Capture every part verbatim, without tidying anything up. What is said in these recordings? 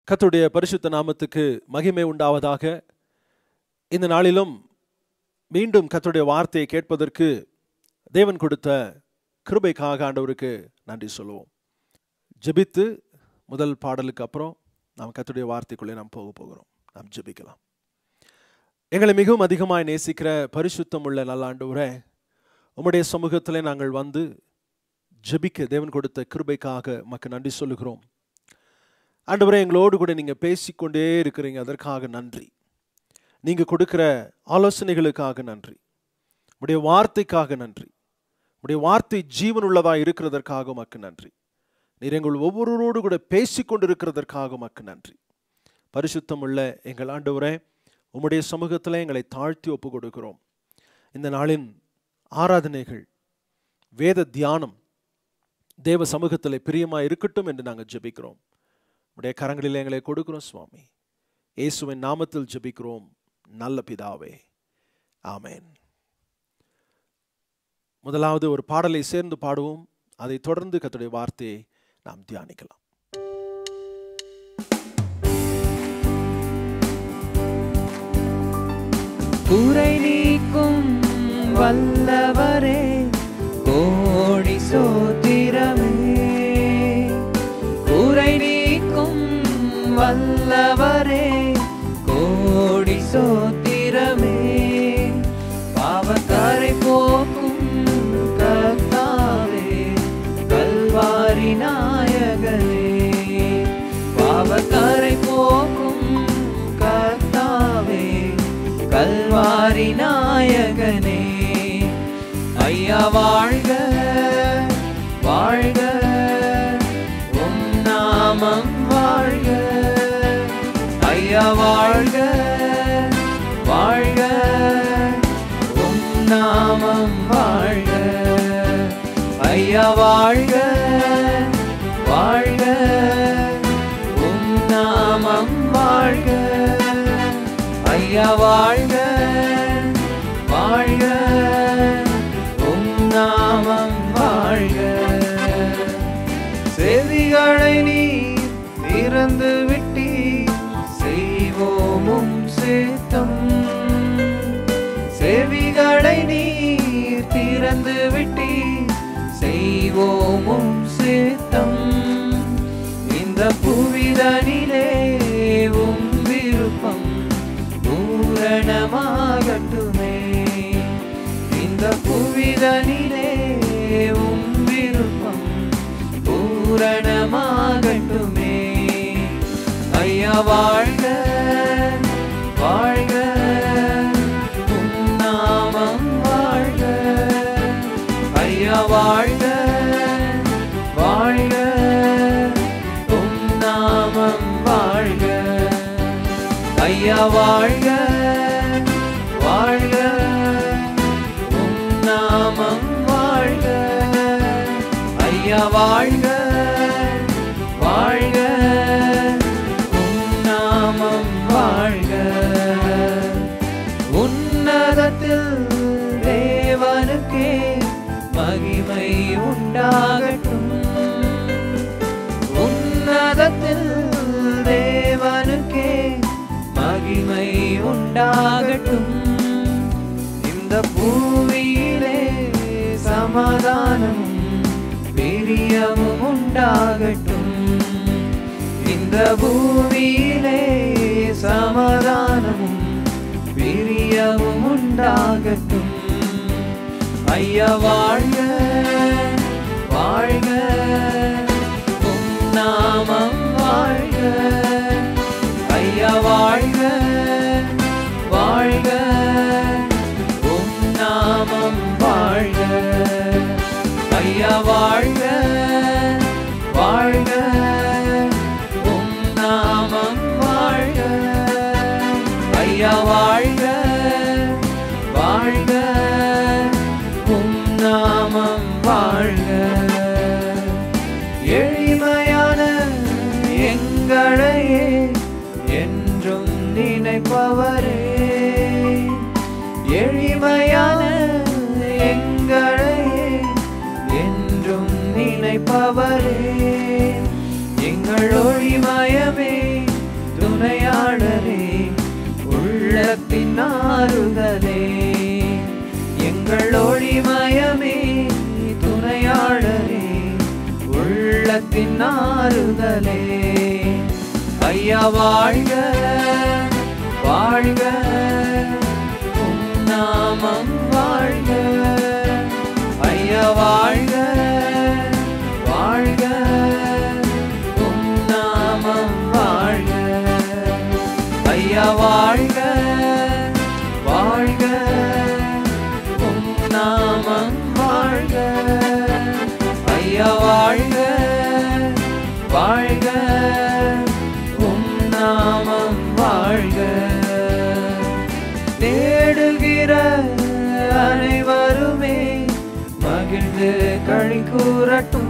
கர்த்தருடைய பரிசுத்த நாமத்துக்கு மகிமை உண்டாவதாக. இந்த நாளிலும் மீண்டும் கர்த்தருடைய வார்த்தையை கேட்பதற்கு தேவன் கொடுத்த கிருபைக்காக ஆண்டவருக்கு நன்றி சொல்லுவோம். ஜெபித்து முதல் பாடலுக்கு அப்புறம் நாம் கர்த்தருடைய வார்த்தைக்குள்ளே நாம் போக போகிறோம். நாம் ஜெபிக்கலாம். எங்களை மிகவும் அதிகமாய் நேசிக்கிற பரிசுத்தம் உள்ள நல்ல ஆண்டவரே, உம்முடைய சமூகத்திலே நாங்கள் வந்து ஜெபிக்க தேவன் கொடுத்த கிருபைக்காக உமக்கு நன்றி சொல்லுகிறோம். ஆண்டவரே, எங்களோடு கூட நீங்கள் பேசிக்கொண்டே இருக்கிறீங்க, அதற்காக நன்றி. நீங்கள் கொடுக்குற ஆலோசனைகளுக்காக நன்றி. உடைய வார்த்தைக்காக நன்றி. உடைய வார்த்தை ஜீவன் உள்ளதாக இருக்கிறதற்காக உமக்கு நன்றி. நீர் எங்கள் ஒவ்வொருவரோடு கூட பேசிக்கொண்டு இருக்கிறதற்காக உமக்கு நன்றி. பரிசுத்தம் உள்ள எங்கள் ஆண்டவரே, உம்முடைய சமூகத்தில் எங்களை தாழ்த்தி ஒப்பு கொடுக்கிறோம். இந்த நாளின் ஆராதனைகள், வேத தியானம் தேவ சமூகத்தில் பிரியமாக இருக்கட்டும் என்று நாங்கள் ஜெபிக்கிறோம். உடைய கரங்களில் எங்களை கொடுக்கிறோம் சுவாமி. இயேசுவின் நாமத்தில் ஜெபிக்கிறோம் நல்ல பிதாவே, ஆமென். முதலாவது ஒரு பாடலை சேர்ந்து பாடுவோம். அதை தொடர்ந்து கர்த்தருடைய வார்த்தையை நாம் தியானிக்கலாம். குறை நீக்கும் வல்லவரே, கோடி சோத்திரமே. குறை நீக்கும் வல்லவரே, கோடி சோத்திரமே. பாவக்கரை போக்கும் கர்த்தாவே, கல்வாரி நாயகனே. பாவக்கரை போக்கும் கர்த்தாவே, கல்வாரி நாயகனே. ஐயா வாழ்க வாழ்க, உம் நாமம் வாழ்க. ஐயா வாழ்க வாழ்க, உம் நாமம் வாழ்க. ஐயா வாழ்க வாழ்க, உம் நாமம் வாழ்க. ஐயா வாழ்க வாழ்க, உம் நாமம் வாழ்க. செவிகளை நீ திறந்து விட்டி, செய்வோமும் சித்தம். செவிகளை நீர் திறந்து விட்டி, செய்வோமும் சித்தம். இந்த புவிதனிலே உம் விருப்பம் பூரணமாகட்டுமே. இந்த புவிதனிலே உம் விருப்பம் பூரணமாகட்டுமே. ஐயா வாழ்க வாழ்க, உம் நாமம் வாழ்க. ஐயா வாழ்க வாழ்க, உம் நாமம் வாழ்க. ஐயா வாழ்க வாழ்க, உம் நாமம் வாழ்க. ஐயா வாழ்க வாழ்க, உம் நாமம் வாழ்க. உன்னதத்தில் தேவனுக்கே மகிமை உண்டாகட்டும். உன்னதத்தில் தேவனுக்கே மகிமை உண்டாகட்டும். இந்த பூமியிலே சமாதானமும் பிரியமும் உண்டாகட்டும். இந்த பூமியிலே சமாதானமும் பிரியமும் உண்டாகட்டும். ஐயா வாழ்க வாழ்க, உம் நாமம் வாழ்க. ஐயா வாழ்க வாழ்க, உம் நாமம் வாழ்க. ஐயா வாழ்க வாழ்க, உம் நாமம் வாழ்க. ஐயா வாழ்க வாழ்க, உம் நாமம் வாழ்க. எளிமையான எங்களையே என்றும் நினைப்பவரே, எளிமையான எங்களையே என்றும் நினைப்பவரே. எங்கள் ஒளிமயமே துணையாளரே, உள்ளத்தின் ஆறுதலே, எங்கள் ஒளிமயமே, துணையாளரே, உள்ளத்தின் ஆறுதலே. ஐயா வாழ்க வாழ்க, உம் நாமம் வாழ்க. ஐயா வாழ்க வாழ்க, உம் நாமம் வாழ்க. ஐயா வாழ்க வாழ்க, உம் நாமம் வாழ்க. ஐயா வாழ்க வாழ்க, உம் நாமம் வாழ்க. தேடுகிற அனைவருமே மகிழ்ந்து களி கூறட்டும்.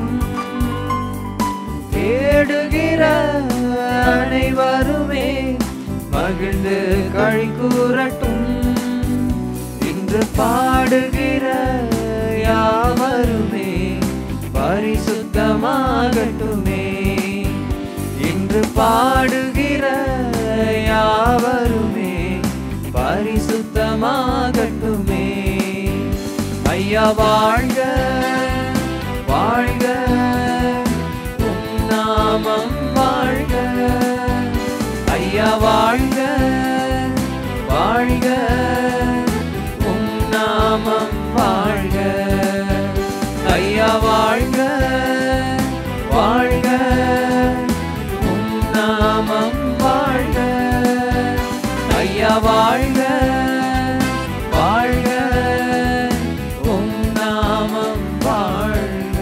தேடுகிற அனைவருமே மகிழ்ந்து களி கூறட்டும். இன்று பாடுகிற யாவருமே பரிசுத்தமாகட்டுமே. இன்று பாடுகிற யாவருமே பரிசுத்தமாகட்டுமே. ஐயா வாழ்க வாழ்க, உம் நாமம் வாழ்க. ஐயா வாழ்க வாழ்க, உம் நாமம் வாழ்க. ஐயா வாழ்க வாழ்க, உம் நாமம் வாழ்க. ஐயா வாழ்க வாழ்க, உம் நாமம் வாழ்க.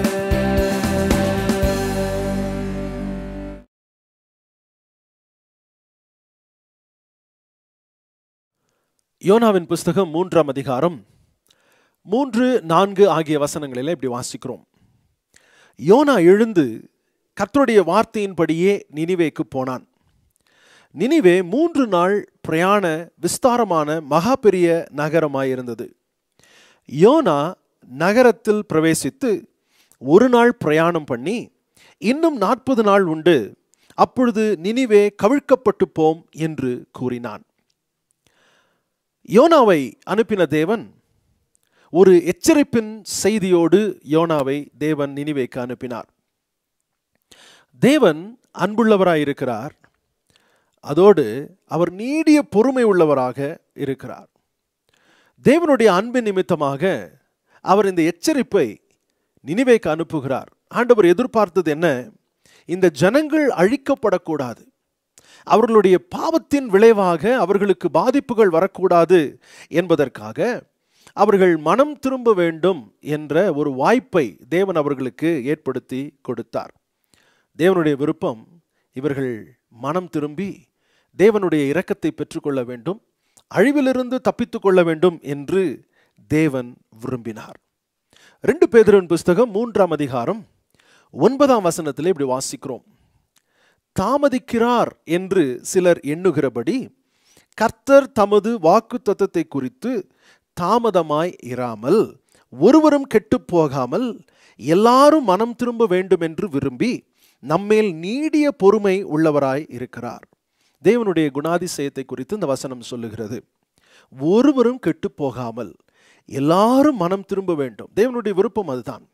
யோனாவின் புஸ்தகம் மூன்றாம் அதிகாரம் மூன்று நான்கு ஆகிய வசனங்களில் இப்படி வாசிக்கிறோம். யோனா எழுந்து கர்த்தருடைய வார்த்தையின்படியே நினிவேக்கு போனான். நினிவே மூன்று நாள் பிரயாண விஸ்தாரமான மகா பெரிய நகரமாயிருந்தது. யோனா நகரத்தில் பிரவேசித்து ஒரு நாள் பிரயாணம் பண்ணி இன்னும் நாற்பது நாள் உண்டு, அப்பொழுது நினிவே கவிழ்க்கப்பட்டு போம் என்று கூறினான். யோனாவை அனுப்பின தேவன் ஒரு எச்சரிப்பின் செய்தியோடு யோனாவை தேவன் நினிவேக்கு அனுப்பினார். தேவன் அன்புள்ளவராயிருக்கிறார், அதோடு அவர் நீடிய பொறுமை உள்ளவராக இருக்கிறார். தேவனுடைய அன்பின் நிமித்தமாக அவர் இந்த எச்சரிப்பை நினிவேக்கு அனுப்புகிறார். ஆண்டவர் எதிர்பார்த்தது என்ன? இந்த ஜனங்கள் அழிக்கப்படக்கூடாது, அவர்களுடைய பாவத்தின் விளைவாக அவர்களுக்கு பாதிப்புகள் வரக்கூடாது என்பதற்காக அவர்கள் மனம் திரும்ப வேண்டும் என்ற ஒரு வாய்ப்பை தேவன் அவர்களுக்கு ஏற்படுத்தி கொடுத்தார். தேவனுடைய விருப்பம் இவர்கள் மனம் திரும்பி தேவனுடைய இரக்கத்தை பெற்றுக்கொள்ள வேண்டும், அழிவிலிருந்து தப்பித்து கொள்ள வேண்டும் என்று தேவன் விரும்பினார். ரெண்டு பேதுருவின் புஸ்தகம் மூன்றாம் அதிகாரம் ஒன்பதாம் வசனத்திலே இப்படி வாசிக்கிறோம். தாமதிக்கிறார் என்று சிலர் எண்ணுகிறபடி கர்த்தர் தமது வாக்குத்தத்தத்தை குறித்து தாமதமாய் இராமல் ஒருவரும் கெட்டு போகாமல் எல்லாரும் மனம் திரும்ப வேண்டும் என்று விரும்பி நம்மேல் நீடிய பொறுமை உள்ளவராய் இருக்கிறார். தேவனுடைய குணாதிசயத்தை குறித்து இந்த வசனம் சொல்லுகிறது. ஒருவரும் கெட்டு போகாமல் எல்லாரும் மனம் திரும்ப வேண்டும். தேவனுடைய விருப்பம் அதுதான்.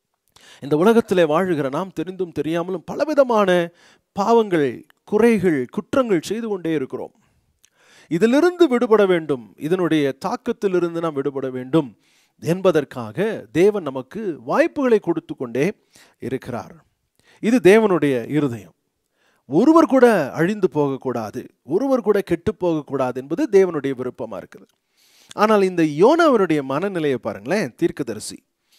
இந்த உலகத்திலே வாழுகிற நாம் தெரிந்தும் தெரியாமலும் பலவிதமான பாவங்கள், குறைகள், குற்றங்கள் செய்து கொண்டே இருக்கிறோம். இதிலிருந்து விடுபட வேண்டும், இதனுடைய தாக்கத்திலிருந்து நாம் விடுபட வேண்டும் என்பதற்காக தேவன் நமக்கு வாய்ப்புகளை கொடுத்து கொண்டே இருக்கிறார். இது தேவனுடைய இருதயம். ஒருவர் கூட அழிந்து போகக்கூடாது, ஒருவர் கூட கெட்டு போகக்கூடாது என்பது தேவனுடைய விருப்பமாக இருக்குது. ஆனால் இந்த யோனாவினுடைய மனநிலையை பாருங்களேன். தீர்க்கதரிசி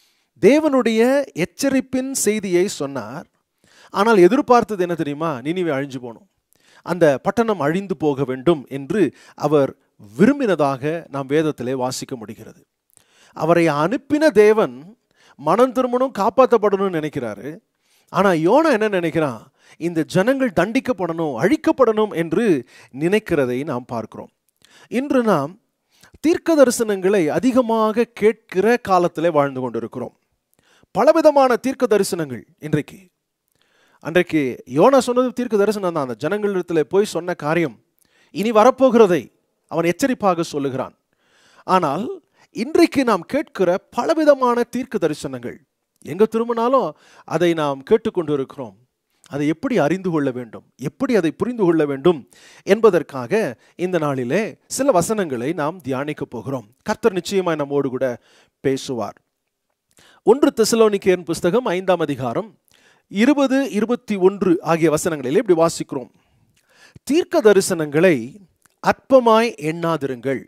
தேவனுடைய எச்சரிப்பின் செய்தியை சொன்னார். ஆனால் எதிர்பார்த்தது என்ன தெரியுமா? நினிவே அழிஞ்சு போகணும், அந்த பட்டணம் அழிந்து போக வேண்டும் என்று அவர் விரும்பினதாக நாம் வேதத்திலே வாசிக்க முடிகிறது. அவரை அனுப்பின தேவன் மனம் திரும்பணும், காப்பாற்றப்படணும்னு நினைக்கிறாரு. ஆனால் யோனா என்ன நினைக்கிறான்? இந்த ஜனங்கள் தண்டிக்கப்படணும், அழிக்கப்படணும் என்று நினைக்கிறதை நாம் பார்க்கிறோம். இன்று நாம் தீர்க்க தரிசனங்களை அதிகமாக கேட்கிற காலத்திலே வாழ்ந்து கொண்டிருக்கிறோம். பலவிதமான தீர்க்க தரிசனங்கள் இன்றைக்கு. அன்றைக்கு யோனா சொன்னது தீர்க்க தரிசனம் தான். அந்த ஜனங்களிடத்தில் போய் சொன்ன காரியம் இனி வரப்போகிறதை அவன் எச்சரிப்பாக சொல்லுகிறான். ஆனால் இன்றைக்கு நாம் கேட்கிற பலவிதமான தீர்க்க தரிசனங்கள் எங்க திரும்பினாலும் அதை நாம் கேட்டுக்கொண்டு இருக்கிறோம். அதை எப்படி அறிந்து கொள்ள வேண்டும், எப்படி அதை புரிந்து கொள்ள வேண்டும் என்பதற்காக இந்த நாளிலே சில வசனங்களை நாம் தியானிக்க போகிறோம். கர்த்தர் நிச்சயமாய் நம்மோடு கூட பேசுவார். ஒன்று தெசலோனிக்கேயர் புஸ்தகம் ஐந்தாம் அதிகாரம் இருபது இருபத்தி ஒன்று ஆகிய வசனங்களில் இப்படி வாசிக்கிறோம். தீர்க்க தரிசனங்களை அற்பமாய் எண்ணாதிருங்கள்,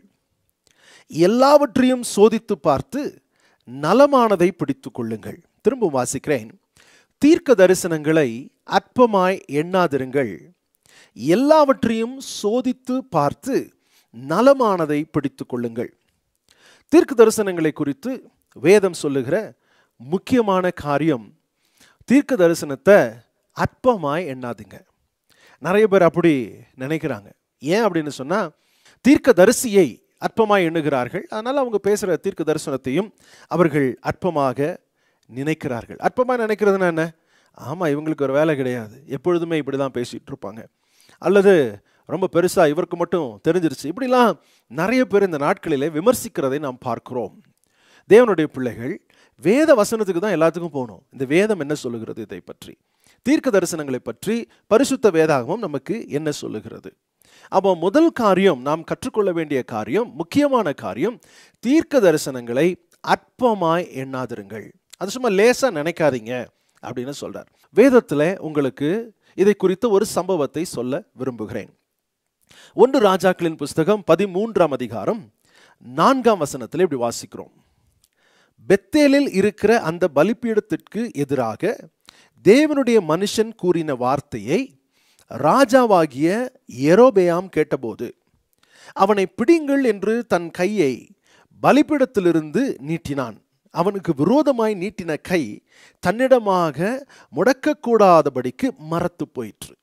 எல்லாவற்றையும் சோதித்து பார்த்து நலமானதை பிடித்துக் கொள்ளுங்கள். திரும்ப வாசிக்கிறேன். தீர்க்க தரிசனங்களை அற்பமாய் எண்ணாதிருங்கள், எல்லாவற்றையும் சோதித்து பார்த்து நலமானதை பிடித்துக் கொள்ளுங்கள். தீர்க்க தரிசனங்களை குறித்து வேதம் சொல்லுகிற முக்கியமான காரியம், தீர்க்க தரிசனத்தை அற்பமாய் எண்ணாதீங்க. நிறைய பேர் அப்படி நினைக்கிறாங்க. ஏன் அப்படின்னு சொன்னா, தீர்க்க தரிசியை அற்பமாய் எண்ணுகிறார்கள். அதனால அவங்க பேசுகிற தீர்க்க தரிசனத்தையும் அவர்கள் அற்பமாக நினைக்கிறார்கள். அற்பமாக நினைக்கிறதுனா என்ன? ஆமாம், இவங்களுக்கு ஒரு வேலை கிடையாது, எப்பொழுதுமே இப்படி தான் பேசிகிட்டு இருப்பாங்க, அல்லது ரொம்ப பெருசாக இவருக்கு மட்டும் தெரிஞ்சிருச்சு, இப்படிலாம் நிறைய பேர் இந்த நாட்களிலே விமர்சிக்கிறதை நாம் பார்க்கிறோம். தேவனுடைய பிள்ளைகள் வேத வசனத்துக்கு தான் எல்லாத்துக்கும் போகணும். இந்த வேதம் என்ன சொல்லுகிறது இதை பற்றி, தீர்க்க தரிசனங்களை பற்றி பரிசுத்த வேதாகமம் நமக்கு என்ன சொல்லுகிறது? அப்போ முதல் காரியம், நாம் கற்றுக்கொள்ள வேண்டிய காரியம், முக்கியமான காரியம், தீர்க்க தரிசனங்களை அற்பமாய் எண்ணாதிருங்கள். அது சும்மா லேசா நினைக்காதீங்க அப்படின்னு சொல்றார். வேதத்தில் உங்களுக்கு இதை குறித்த ஒரு சம்பவத்தை சொல்ல விரும்புகிறேன். ஒன்று ராஜாக்களின் புஸ்தகம் பதிமூன்றாம் அதிகாரம் நான்காம் வசனத்தில் இப்படி வாசிக்கிறோம். பெத்தேலில் இருக்கிற அந்த பலிபீடத்திற்கு எதிராக தேவனுடைய மனுஷன் கூறின வார்த்தையை ராஜாவாகிய யெரொபெயாம் கேட்டபோது அவனை பிடிங்கள் என்று தன் கையை பலிபீடத்திலிருந்து நீட்டினான். அவனுக்கு விரோதமாய் நீட்டின கை தன்னிடமாக முடக்கக்கூடாதபடிக்கு மரத்து போயிற்று.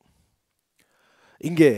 இங்கே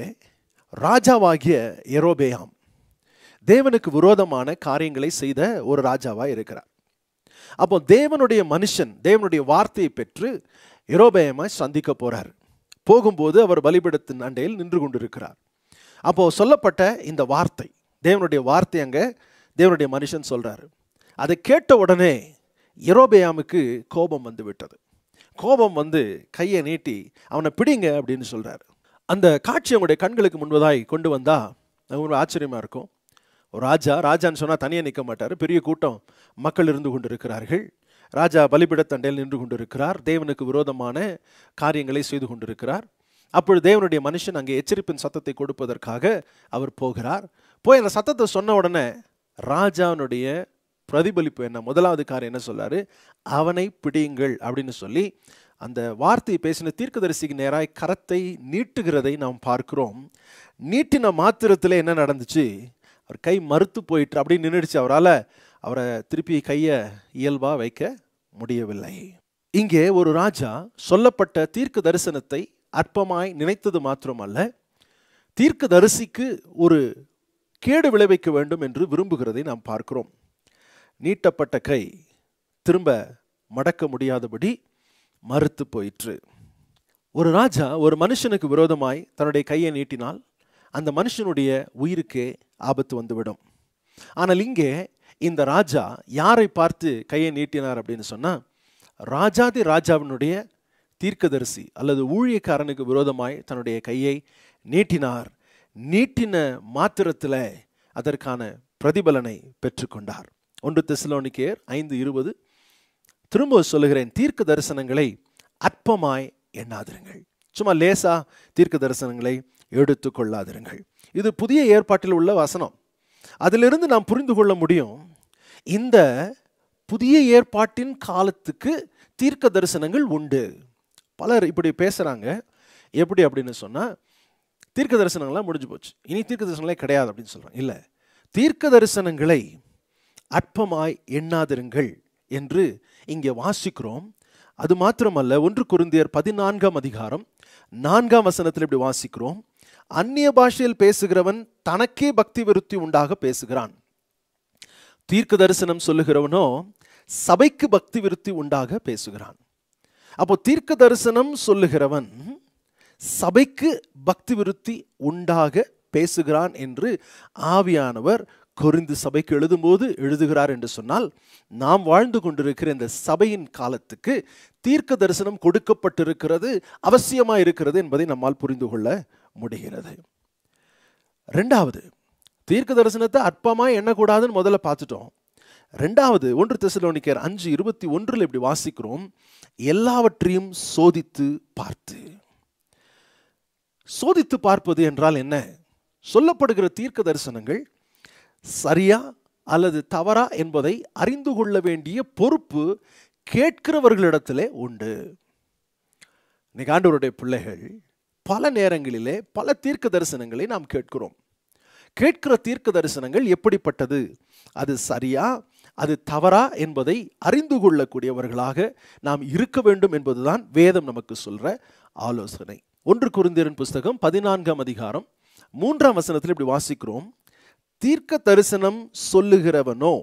ராஜாவாகிய யெரொபெயாம் தேவனுக்கு விரோதமான காரியங்களை செய்த ஒரு ராஜாவாக இருக்கிறார். அப்போ தேவனுடைய மனுஷன் தேவனுடைய வார்த்தையை பெற்று யெரொபெயாமை சந்திக்க போறார். போகும்போது அவர் பலிபீடத்தின் அண்டையில் நின்று கொண்டிருக்கிறார். அப்போ சொல்லப்பட்ட இந்த வார்த்தை, தேவனுடைய வார்த்தை அங்க தேவனுடைய மனுஷன் சொல்றாரு. அதை கேட்ட உடனே யெரொபெயாமுக்கு கோபம் வந்து விட்டது. கோபம் வந்து கையை நீட்டி அவனை பிடிங்க அப்படின்னு சொல்றாரு. அந்த காட்சி அவங்களுடைய கண்களுக்கு முன்பதாய் கொண்டு வந்தா அவங்க ஆச்சரியமா இருக்கும். ஒரு ராஜா ராஜான்னு சொன்னால் தனியாக நிற்க மாட்டார். பெரிய கூட்டம் மக்கள் இருந்து கொண்டு இருக்கிறார்கள். ராஜா பலிபீடத்தண்டையில் நின்று கொண்டிருக்கிறார். தேவனுக்கு விரோதமான காரியங்களை செய்து கொண்டிருக்கிறார். அப்பொழுது தேவனுடைய மனுஷன் அங்கே எச்சரிப்பின் சத்தத்தை கொடுப்பதற்காக அவர் போகிறார். போய் அந்த சத்தத்தை சொன்ன உடனே ராஜாவுடைய பிரதிபலிப்பு என்ன? முதலாவது காரியம் என்ன சொல்றாரு? அவனை பிடியுங்கள் அப்படின்னு சொல்லி அந்த வார்த்தையை பேசின தீர்க்கதரிசிக்கு நேராய் கரத்தை நீட்டுகிறதை நாம் பார்க்கிறோம். நீட்டின மாத்திரத்தில் என்ன நடந்துச்சு? அவர் கை மறுத்து போயிட்டு அப்படி நின்றுடுச்சு. அவரால் அவரை திருப்பி கையை இயல்பாக வைக்க முடியவில்லை. இங்கே ஒரு ராஜா சொல்லப்பட்ட தீர்க்க தரிசனத்தை அற்பமாய் நினைத்தது மாத்திரமல்ல, தீர்க்க தரிசிக்கு ஒரு கேடு விளைவிக்க வேண்டும் என்று விரும்புகிறதை நாம் பார்க்கிறோம். நீட்டப்பட்ட கை திரும்ப மடக்க முடியாதபடி மறுத்து போயிற்று. ஒரு ராஜா ஒரு மனுஷனுக்கு விரோதமாய் தன்னுடைய கையை நீட்டினால் அந்த மனுஷனுடைய உயிருக்கே ஆபத்து வந்துவிடும். ஆனால் இங்கே இந்த ராஜா யாரை பார்த்து கையை நீட்டினார் அப்படின்னு சொன்னால், ராஜாதி ராஜாவினுடைய தீர்க்கதரிசி அல்லது ஊழியக்காரனுக்கு விரோதமாய் தன்னுடைய கையை நீட்டினார். நீட்டின மாத்திரத்தில் அதற்கான பிரதிபலனை பெற்றுக்கொண்டார். ஒன்று தெசலோனிக்கேயர் ஐந்து இருபது. திரும்ப சொல்லுகிறேன், தீர்க்க தரிசனங்களை அற்பமாய் எண்ணாதிருங்கள். சும்மா லேசா தீர்க்க தரிசனங்களை எடுத்து கொள்ளாதிருங்கள். இது புதிய ஏற்பாட்டில் உள்ள வசனம். அதிலிருந்து நாம் புரிந்து கொள்ள முடியும், இந்த புதிய ஏற்பாட்டின் காலத்துக்கு தீர்க்க தரிசனங்கள் உண்டு. பலர் இப்படி பேசுகிறாங்க. எப்படி அப்படின்னு சொன்னால், தீர்க்க தரிசனங்கள்லாம் முடிஞ்சு போச்சு, இனி தீர்க்க தரிசனங்களே கிடையாது அப்படின்னு சொல்கிறாங்க. இல்லை, தீர்க்க தரிசனங்களை அற்பமாய் எண்ணாதிருங்கள் என்று இங்கே வாசிக்கிறோம். அது மாத்திரமல்ல, ஒன்று கொரிந்தியர் பதினான்காம் அதிகாரம் நான்காம் வசனத்தில் இப்படி வாசிக்கிறோம், அந்நிய பாஷையில் பேசுகிறவன் தனக்கே பக்தி விருத்தி உண்டாக பேசுகிறான், தீர்க்க தரிசனம் சொல்லுகிறவனோ சபைக்கு பக்தி விருத்தி உண்டாக பேசுகிறான். அப்போ தீர்க்க தரிசனம் சொல்லுகிறவன் சபைக்கு பக்தி விருத்தி உண்டாக பேசுகிறான் என்று ஆவியானவர் கொரிந்து சபைக்கு எழுதும்போது எழுதுகிறார் என்று சொன்னால், நாம் வாழ்ந்து கொண்டிருக்கிற இந்த சபையின் காலத்துக்கு தீர்க்க தரிசனம் கொடுக்கப்பட்டிருக்கிறது, அவசியமாக இருக்கிறது என்பதை நம்மால் புரிந்து கொள்ள முடிகிறது. ரெண்டாவது, தீர்க்க தரிசனத்தை அற்பமாய் எண்ணக்கூடாதுன்னு முதல்ல பார்த்துட்டோம். ரெண்டாவது, ஒன்று தெசலோனிக்கேயர் அஞ்சு இருபத்தி ஒன்றில் இப்படி வாசிக்கிறோம், எல்லாவற்றையும் சோதித்து பார்த்து. சோதித்து பார்ப்பது என்றால் என்ன? சொல்லப்படுகிற தீர்க்க தரிசனங்கள் சரியா அல்லது தவறா என்பதை அறிந்து கொள்ள வேண்டிய பொறுப்பு கேட்கிறவர்களிடத்திலே உண்டு. இன்னைக்கு ஆண்டவருடைய பிள்ளைகள் பல நேரங்களிலே பல தீர்க்க தரிசனங்களை நாம் கேட்கிறோம். கேட்கிற தீர்க்க தரிசனங்கள் எப்படிப்பட்டது, அது சரியா அது தவறா என்பதை அறிந்து கொள்ளக்கூடியவர்களாக நாம் இருக்க வேண்டும் என்பதுதான் வேதம் நமக்கு சொல்ற ஆலோசனை. ஒன்று கொரிந்தியரின் புஸ்தகம் பதினான்காம் அதிகாரம் மூன்றாம் வசனத்தில் இப்படி வாசிக்கிறோம், தீர்க்க தரிசனம் சொல்லுகிறவனோ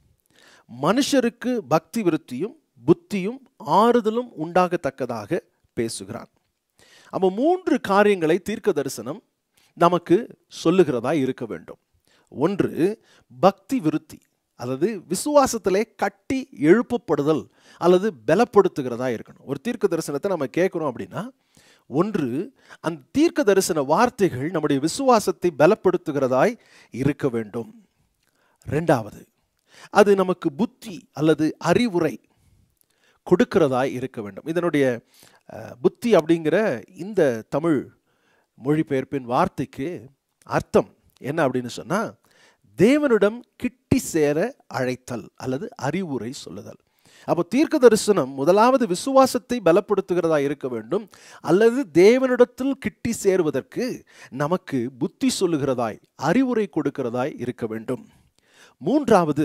மனுஷருக்கு பக்தி விருத்தியும் புத்தியும் ஆறுதலும் உண்டாகத்தக்கதாக பேசுகிறான். அப்போ மூன்று காரியங்களை தீர்க்க தரிசனம் நமக்கு சொல்லுகிறதா இருக்க வேண்டும். ஒன்று, பக்தி விருத்தி, அல்லது விசுவாசத்திலே கட்டி எழுப்பப்படுதல் அல்லது பலப்படுத்துகிறதா இருக்கணும். ஒரு தீர்க்க தரிசனத்தை நம்ம கேட்குறோம் அப்படின்னா, ஒன்று, அந்த தீர்க்க தரிசன வார்த்தைகள் நம்முடைய விசுவாசத்தை பலப்படுத்துகிறதாய் இருக்க வேண்டும். ரெண்டாவது, அது நமக்கு புத்தி அல்லது அறிவுரை கொடுக்கிறதாய் இருக்க வேண்டும். இதனுடைய புத்தி அப்படிங்கிற இந்த தமிழ் மொழிபெயர்ப்பின் வார்த்தைக்கு அர்த்தம் என்ன அப்படின்னு சொன்னா, தேவனிடம் கிட்டி சேர அழைத்தல் அல்லது அறிவுரை சொல்லுதல். அப்போ தீர்க்க தரிசனம் முதலாவது விசுவாசத்தை பலப்படுத்துகிறதா இருக்க வேண்டும், அல்லது தேவனிடத்தில் கிட்டி சேருவதற்கு நமக்கு புத்தி சொல்லுகிறதாய் அறிவுரை கொடுக்கிறதாய் இருக்க வேண்டும். மூன்றாவது,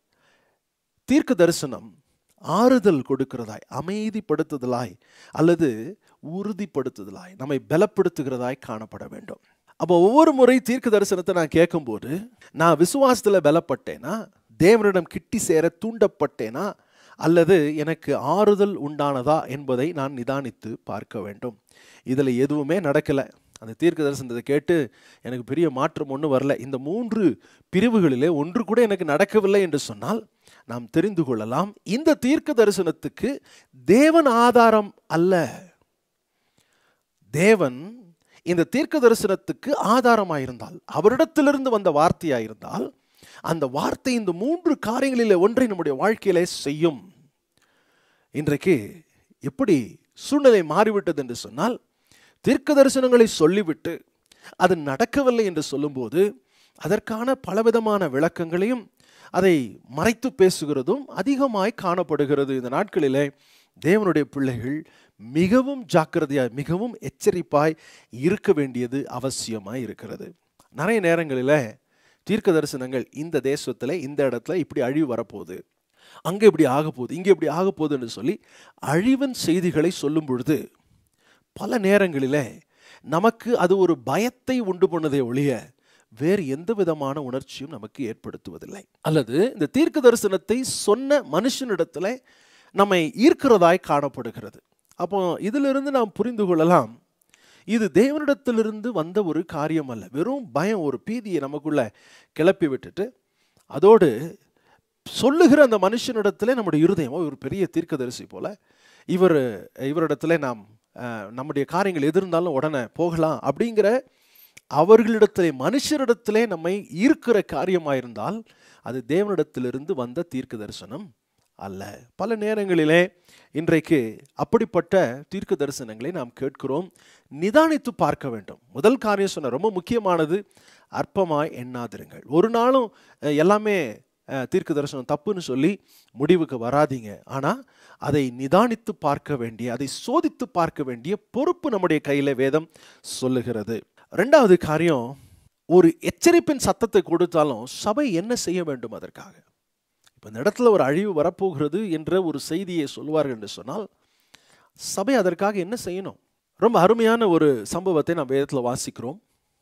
தீர்க்க தரிசனம் ஆறுதல் கொடுக்கிறதாய், அமைதிப்படுத்துதலாய் அல்லது உறுதிப்படுத்துதலாய், நம்மை பலப்படுத்துகிறதாய் காணப்பட வேண்டும். அப்போ ஒவ்வொரு முறை தீர்க்க தரிசனத்தை நான் கேட்கும்போது, நான் விசுவாசத்தில் பலப்பட்டேனா, தேவனிடம் கிட்டி சேர தூண்டப்பட்டேனா, அல்லது எனக்கு ஆறுதல் உண்டானதா என்பதை நான் நிதானித்து பார்க்க வேண்டும். இதில் எதுவுமே நடக்கலை, அந்த தீர்க்க தரிசனத்தை கேட்டு எனக்கு பெரிய மாற்றம் ஒன்றும் வரல, இந்த மூன்று பிரிவுகளிலே ஒன்று கூட எனக்கு நடக்கவில்லை என்று சொன்னால், நாம் தெரிந்து கொள்ளலாம், இந்த தீர்க்க தரிசனத்துக்கு தேவன் ஆதாரம் அல்ல. தேவன் இந்த தீர்க்க தரிசனத்துக்கு ஆதாரமாயிருந்தால், அவரிடத்திலிருந்து வந்த வார்த்தையாயிருந்தால், அந்த வார்த்தை இந்த மூன்று காரியங்களிலே ஒன்றை நம்முடைய வாழ்க்கையிலே செய்யும். இன்றைக்கு எப்படி சூழ்நிலை மாறிவிட்டது என்று சொன்னால், தீர்க்க தரிசனங்களை சொல்லிவிட்டு அது நடக்கவில்லை என்று சொல்லும்போது அதற்கான பலவிதமான விளக்கங்களையும் அதை மறைத்து பேசுகிறதும் அதிகமாய் காணப்படுகிறது. இந்த நாட்களிலே தேவனுடைய பிள்ளைகள் மிகவும் ஜாக்கிரதையாய் மிகவும் எச்சரிப்பாய் இருக்க வேண்டியது அவசியமாய் இருக்கிறது. நிறைய நேரங்களில் தீர்க்க தரிசனங்கள் இந்த தேசத்தில் இந்த இடத்துல இப்படி அழிவு வரப்போகுது, அங்கே இப்படி ஆக போகுது, இங்கே இப்படி ஆக போகுதுன்னு சொல்லி அழிவின் செய்திகளை சொல்லும் பொழுது பல நேரங்களில் நமக்கு அது ஒரு பயத்தை உண்டு பண்ணதே ஒழிய வேறு எந்த விதமான உணர்ச்சியும் நமக்கு ஏற்படுத்துவதில்லை. அல்லது இந்த தீர்க்க தரிசனத்தை சொன்ன மனுஷனிடத்துல நம்மை ஈர்க்கிறதாய் காணப்படுகிறது. அப்போ இதிலிருந்து நாம் புரிந்து கொள்ளலாம், இது தேவனிடத்திலிருந்து வந்த ஒரு காரியம் அல்ல. வெறும் பயம், ஒரு பீதியை நமக்குள்ள கிளப்பி விட்டுட்டு அதோடு சொல்லுகிற அந்த மனுஷனிடத்துல நம்முடைய இருதயம், ஒரு பெரிய தீர்க்கதரிசி போல இவர் இவரிடத்துல நாம் நம்முடைய காரியங்கள் எது இருந்தாலும் உடனே போகலாம் அப்படிங்கிற அவர்களிடத்திலே மனுஷரிடத்திலே நம்மை ஈர்க்கிற காரியமாயிருந்தால் அது தேவனிடத்திலிருந்து வந்த தீர்க்க தரிசனம் அல்ல. பல நேரங்களிலே இன்றைக்கு அப்படிப்பட்ட தீர்க்க தரிசனங்களை நாம் கேட்கிறோம். நிதானித்து பார்க்க வேண்டும். முதல் காரியம் சொன்ன ரொம்ப முக்கியமானது, அற்பமாய் எண்ணாதிருங்கள். ஒரு நாளும் எல்லாமே தீர்க்க தரிசனம் தப்புன்னு சொல்லி முடிவுக்கு வராதீங்க. ஆனால் அதை நிதானித்து பார்க்க வேண்டிய, அதை சோதித்து பார்க்க வேண்டிய பொறுப்பு நம்முடைய கையில் வேதம் சொல்லுகிறது. ரெண்டாவது காரியம், ஒரு எச்சரிப்பின் சத்தத்தை கொடுத்தாலும் சபை என்ன செய்ய வேண்டும் அதற்காக? இப்போ இந்த இடத்துல ஒரு அழிவு வரப்போகிறது என்ற ஒரு செய்தியை சொல்வார்கள் என்று சொன்னால் சபை அதற்காக என்ன செய்யணும்? ரொம்ப அருமையான ஒரு சம்பவத்தை நாம் வேதத்தில் வாசிக்கிறோம்.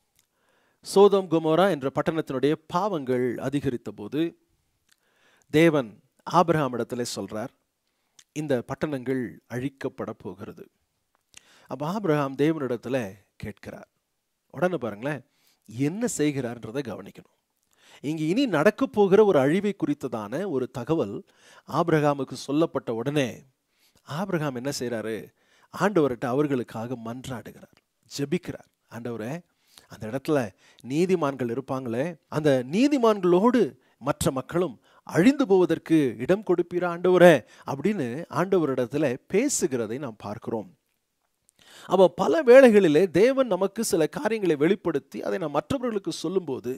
சோதோம் கொமோரா என்ற பட்டணத்தினுடைய பாவங்கள் அதிகரித்த போது தேவன் ஆபிரகாம் இடத்துல சொல்றார், இந்த பட்டணங்கள் அழிக்கப்பட போகிறது. அப்போ ஆபிரகாம் தேவனிடத்தில் கேட்கிறார். உடனே பாருங்களேன், என்ன செய்கிறார்ன்றதை கவனிக்கணும். இங்கே இனி நடக்க போகிற ஒரு அழிவை குறித்ததான ஒரு தகவல் ஆபிரகாமுக்கு சொல்லப்பட்ட உடனே ஆபிரகாம் என்ன செய்கிறாரு? ஆண்டவர்கிட்ட அவர்களுக்காக மன்றாடுகிறார், ஜெபிக்கிறார். ஆண்டவரே, அந்த இடத்துல நீதிமான்கள் இருப்பாங்களே, அந்த நீதிமான்களோடு மற்ற மக்களும் அழிந்து போவதற்கு இடம் கொடுப்பீரா ஆண்டவரே அப்படின்னு ஆண்டவரிடத்துல பேசுகிறதை நாம் பார்க்கிறோம். அப்போ பல வேளைகளிலே தேவன் நமக்கு சில காரியங்களை வெளிப்படுத்தி அதை நாம் மற்றவர்களுக்கு சொல்லும்போது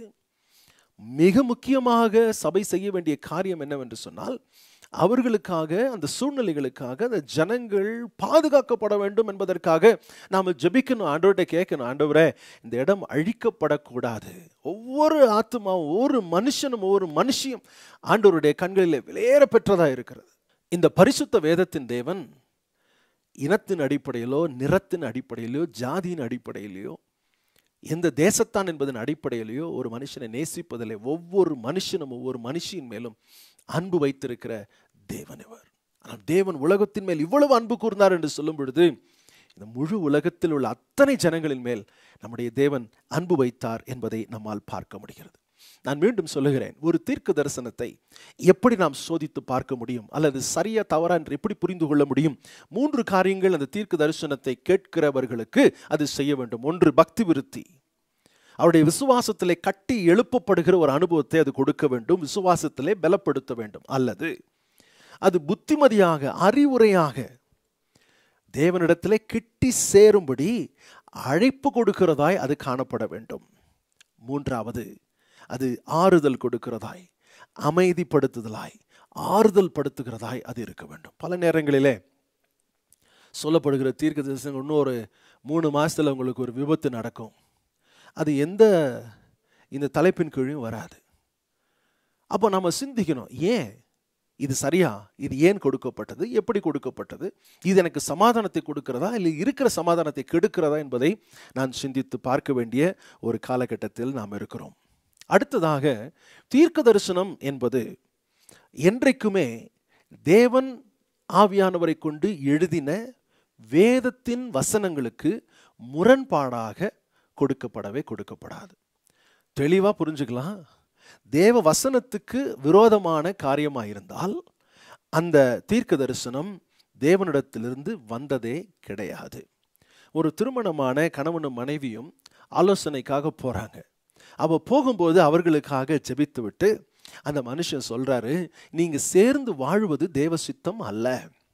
மிக முக்கியமாக சபை செய்ய வேண்டிய காரியம் என்னவென்று சொன்னால், அவர்களுக்காக, அந்த சூழ்நிலைகளுக்காக அந்த ஜனங்கள் பாதுகாக்கப்பட வேண்டும் என்பதற்காக நாம் ஜெபிக்கணும், ஆண்டவர்கிட்ட கேட்கணும். ஆண்டவரே, இந்த இடம் அழிக்கப்படக்கூடாது. ஒவ்வொரு ஆத்மாவும், ஒவ்வொரு மனுஷனும், ஒவ்வொரு மனுஷியும் ஆண்டவருடைய கண்களில் விலையேற பெற்றதாக இருக்கிறது. இந்த பரிசுத்த வேதத்தின் தேவன் இனத்தின் அடிப்படையிலோ, நிறத்தின் அடிப்படையிலோ, ஜாதியின் அடிப்படையிலையோ, எந்த தேசத்தான் என்பதன் அடிப்படையிலையோ ஒரு மனுஷனை நேசிப்பதில்லை. ஒவ்வொரு மனுஷனும் ஒவ்வொரு மனுஷியின் மேலும் அன்பு வைத்திருக்கிற தேவன் இவர். ஆனால் தேவன் உலகத்தின் மேல் இவ்வளவு அன்பு கூர்ந்தார் என்று சொல்லும் பொழுது இந்த முழு உலகத்தில் உள்ள அத்தனை ஜனங்களின் மேல் நம்முடைய தேவன் அன்பு வைத்தார் என்பதை நம்மால் பார்க்க முடிகிறது. நான் மீண்டும் சொல்லுகிறேன், ஒரு தீர்க்க தரிசனத்தை எப்படி நாம் சோதித்து பார்க்க முடியும், அல்லது சரியா தவறா என்று எப்படி புரிந்து கொள்ள முடியும்? மூன்று காரியங்கள் அந்த தீர்க்க தரிசனத்தை கேட்கிறவர்களுக்கு அது செய்ய வேண்டும். ஒன்று, பக்தி விருத்தி. அவருடைய விசுவாசத்திலே கட்டி எழுப்பப்படுகிற ஒரு அனுபவத்தை அது கொடுக்க வேண்டும், விசுவாசத்திலே பலப்படுத்த வேண்டும். அல்லது அது புத்திமதியாக, அறிவுரையாக தேவனிடத்திலே கிட்டி சேரும்படி அழைப்பு கொடுக்கிறதாய் அது காணப்பட வேண்டும். மூன்றாவது, அது ஆறுதல் கொடுக்கிறதாய், அமைதிப்படுத்துதலாய், ஆறுதல் படுத்துகிறதாய் அது இருக்க வேண்டும். பல நேரங்களிலே சொல்லப்படுகிற தீர்க்க தரிசனம், இன்னொரு மூணு மாசத்துல உங்களுக்கு ஒரு விபத்து நடக்கும், அது எந்த இந்த தலைப்பின் கீழும் வராது. அப்போ நம்ம சிந்திக்கணும், ஏன் இது சரியா, இது ஏன் கொடுக்கப்பட்டது, எப்படி கொடுக்கப்பட்டது, இது எனக்கு சமாதானத்தை கொடுக்கிறதா இல்லை இருக்கிற சமாதானத்தை கெடுக்கிறதா என்பதை நான் சிந்தித்து பார்க்க வேண்டிய ஒரு காலகட்டத்தில் நாம் இருக்கிறோம். அடுத்ததாக, தீர்க்க தரிசனம் என்பது என்றைக்குமே தேவன் ஆவியானவரை கொண்டு எழுதின வேதத்தின் வசனங்களுக்கு முரண்பாடாக கொடுக்கப்படவே கொடுக்கப்படாது. தெளிவாக புரிஞ்சுக்கலாம். தேவ வசனத்துக்கு விரோதமான காரியமாயிருந்தால் அந்த தீர்க்க தரிசனம் தேவனிடத்திலிருந்து வந்ததே கிடையாது. ஒரு திருமணமான கணவனும் மனைவியும் ஆலோசனைக்காக போகிறாங்க. அவ போகும்போது அவர்களுக்காக ஜெபித்து விட்டு அந்த மனுஷன் சொல்றாரு, நீங்க சேர்ந்து வாழ்வது தேவ சித்தம் அல்ல,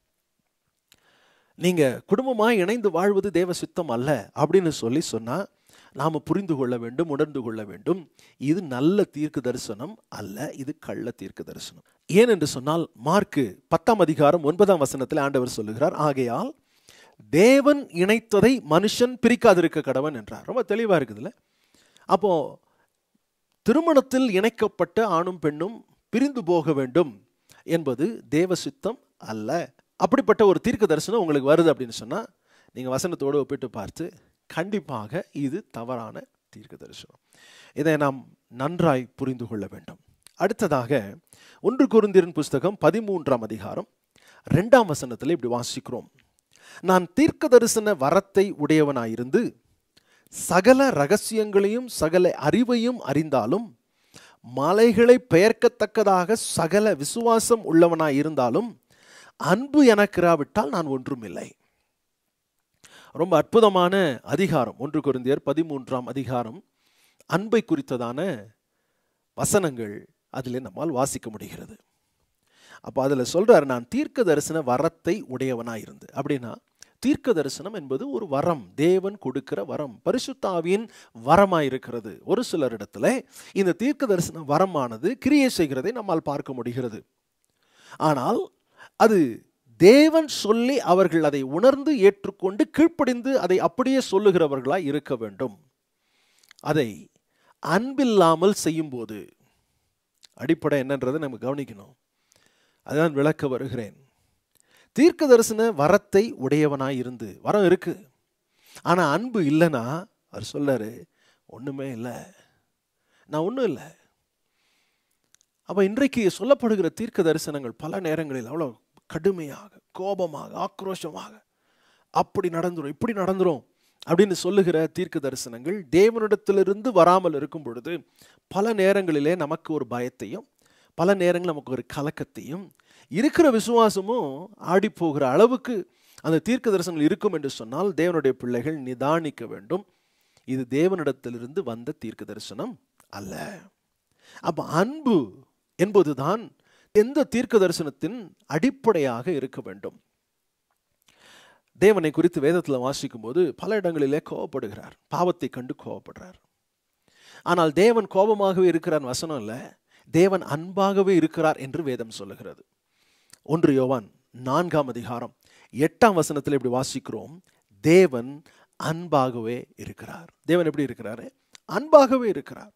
நீங்க குடும்பமாய் இணைந்து வாழ்வது தேவ சித்தம் அல்ல அப்படின்னு சொல்லி சொன்னா நாம புரிந்து கொள்ள வேண்டும், உணர்ந்து கொள்ள வேண்டும், இது நல்ல தீர்க்க தரிசனம் அல்ல, இது கள்ள தீர்க்க தரிசனம். ஏன் என்று சொன்னால், மார்க்கு பத்தாம் அதிகாரம் ஒன்பதாம் வசனத்தில் ஆண்டவர் சொல்லுகிறார், ஆகையால் தேவன் இணைத்ததை மனுஷன் பிரிக்காதிருக்க கடவன் என்றார். ரொம்ப தெளிவா இருக்குதுல்ல. அப்போ திருமணத்தில் இணைக்கப்பட்ட ஆணும் பெண்ணும் பிரிந்து போக வேண்டும் என்பது தேவ சித்தம் அல்ல. அப்படிப்பட்ட ஒரு தீர்க்க தரிசனம் உங்களுக்கு வருது அப்படின்னு சொன்னா நீங்க வசனத்தோடு ஒப்பிட்டு பார்த்து கண்டிப்பாக இது தவறான தீர்க்க தரிசனம். இதை நாம் நன்றாய் புரிந்து கொள்ள வேண்டும். அடுத்ததாக, ஒன்று கொரிந்தியரின் புஸ்தகம் பதிமூன்றாம் அதிகாரம் இரண்டாம் வசனத்தில் இப்படி வாசிக்கிறோம், நான் தீர்க்க தரிசன வரத்தை உடையவனாயிருந்து சகல ரகசியங்களையும் சகல அறிவையும் அறிந்தாலும் மலைகளை பெயர்க்கத்தக்கதாக சகல விசுவாசம் உள்ளவனாய் இருந்தாலும் அன்பு எனக்கிராவிட்டால் நான் ஒன்றும் இல்லை. ரொம்ப அற்புதமான அதிகாரம் ஒன்று கொரிந்தியர் பதிமூன்றாம் அதிகாரம். அன்பை குறித்ததான வசனங்கள் அதில் நம்மால் வாசிக்க முடிகிறது. அப்போ அதில் சொல்றாரு, நான் தீர்க்க தரிசன வரத்தை உடையவனாயிருந்து. அப்படின்னா தீர்க்க தரிசனம் என்பது ஒரு வரம், தேவன் கொடுக்கிற வரம், பரிசுத்த ஆவியின் வரமாயிருக்கிறது. ஒரு சிலரிடத்துல இந்த தீர்க்க தரிசன வரமானது கிரியை செய்கிறதை நம்மால் பார்க்க முடிகிறது. ஆனால் அது தேவன் சொல்லி அவர்கள் அதை உணர்ந்து ஏற்றுக்கொண்டு கீழ்ப்படிந்து அதை அப்படியே சொல்லுகிறவர்களாய் இருக்க வேண்டும். அதை அன்பில்லாமல் செய்யும் போது அடிப்படை என்னன்றதை நம்ம கவனிக்கணும். அதான் விளக்க வருகிறேன். தீர்க்க தரிசன வரத்தை உடையவனாய் இருந்து, வரம் இருக்கு, ஆனா அன்பு இல்லைன்னா அவர் சொல்லாரு, ஒண்ணுமே இல்லை, நான் ஒன்றும் இல்லை. அப்ப இன்றைக்கு சொல்லப்படுகிற தீர்க்க தரிசனங்கள் பல நேரங்களில் அவ்வளோ கடுமையாக, கோபமாக, ஆக்ரோஷமாக அப்படி நடந்துரும், இப்படி நடந்துரும் அப்படின்னு சொல்லுகிற தீர்க்க தரிசனங்கள் தேவனிடத்திலிருந்து வராமல் இருக்கும் பொழுது பல நேரங்களிலே நமக்கு ஒரு பயத்தையும், பல நேரங்களில் நமக்கு ஒரு கலக்கத்தையும், இருக்கிற விசுவாசமும் ஆடி போகிற அளவுக்கு அந்த தீர்க்க தரிசனங்கள் இருக்கும் என்று சொன்னால் தேவனுடைய பிள்ளைகள் நிதானிக்க வேண்டும். இது தேவனிடத்திலிருந்து வந்த தீர்க்க தரிசனம் அல்ல. அப்ப அன்பு என்பதுதான் எந்த தீர்க்க தரிசனத்தின் அடிப்படையாக இருக்க வேண்டும். தேவனை குறித்து வேதத்தில் வாசிக்கும் போது பல இடங்களிலே கோபப்படுகிறார், பாவத்தை கண்டு கோபப்படுறார். ஆனால் தேவன் கோபமாகவே இருக்கிறார் வசனம் இல்லை, தேவன் அன்பாகவே இருக்கிறார் என்று வேதம் சொல்லுகிறது. ஒன்று யோவான் நான்காம் அதிகாரம் எட்டாம் வசனத்தில் இப்படி வாசிக்கிறோம், தேவன் அன்பாகவே இருக்கிறார். தேவன் எப்படி இருக்கிறாரு? அன்பாகவே இருக்கிறார்.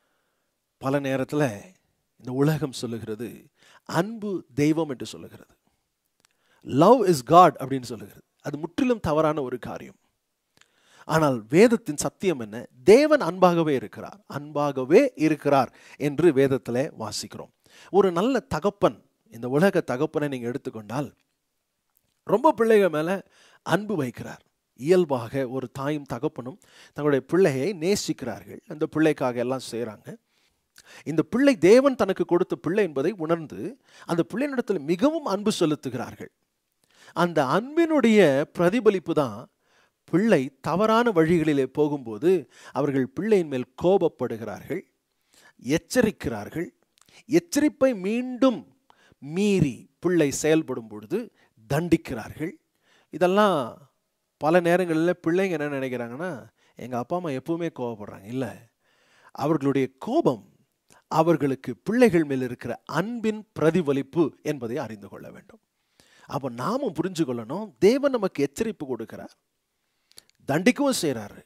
பல நேரத்தில் இந்த உலகம் சொல்லுகிறது அன்பு தெய்வம் என்று சொல்லுகிறது, லவ் இஸ் காட் அப்படின்னு சொல்லுகிறது. அது முற்றிலும் தவறான ஒரு காரியம். ஆனால் வேதத்தின் சத்தியம் என்ன? தேவன் அன்பாகவே இருக்கிறார், அன்பாகவே இருக்கிறார் என்று வேதத்தில் வாசிக்கிறோம். ஒரு நல்ல தகப்பன், இந்த உலக தகப்பனை நீங்கள் எடுத்துக்கொண்டால் ரொம்ப பிள்ளைகள் மேலே அன்பு வைக்கிறார். இயல்பாக ஒரு தாயும் தகப்பனும் தங்களுடைய பிள்ளையை நேசிக்கிறார்கள், அந்த பிள்ளைக்காக எல்லாம் செய்கிறாங்க. இந்த பிள்ளை தேவன் தனக்கு கொடுத்த பிள்ளை என்பதை உணர்ந்து அந்த பிள்ளையினிடத்தில் மிகவும் அன்பு செலுத்துகிறார்கள். அந்த அன்பினுடைய பிரதிபலிப்பு தான் பிள்ளை தவறான வழிகளிலே போகும்போது அவர்கள் பிள்ளையின் மேல் கோபப்படுகிறார்கள், எச்சரிக்கிறார்கள். எச்சரிப்பை மீண்டும் மீறி பிள்ளை செயல்படும் பொழுது தண்டிக்கிறார்கள். இதெல்லாம் பல நேரங்களில் பிள்ளைங்க என்ன நினைக்கிறாங்கன்னா, எங்கள் அப்பா அம்மா எப்பவுமே கோபப்படுறாங்க. இல்லை, அவர்களுடைய கோபம் அவர்களுக்கு பிள்ளைகள் மேல் இருக்கிற அன்பின் பிரதிபலிப்பு என்பதை அறிந்து கொள்ள வேண்டும். அப்போ நாமும் புரிஞ்சு கொள்ளணும், தேவன் நமக்கு எச்சரிப்பு கொடுக்கிறார், தண்டிக்கவும் செய்கிறாரு.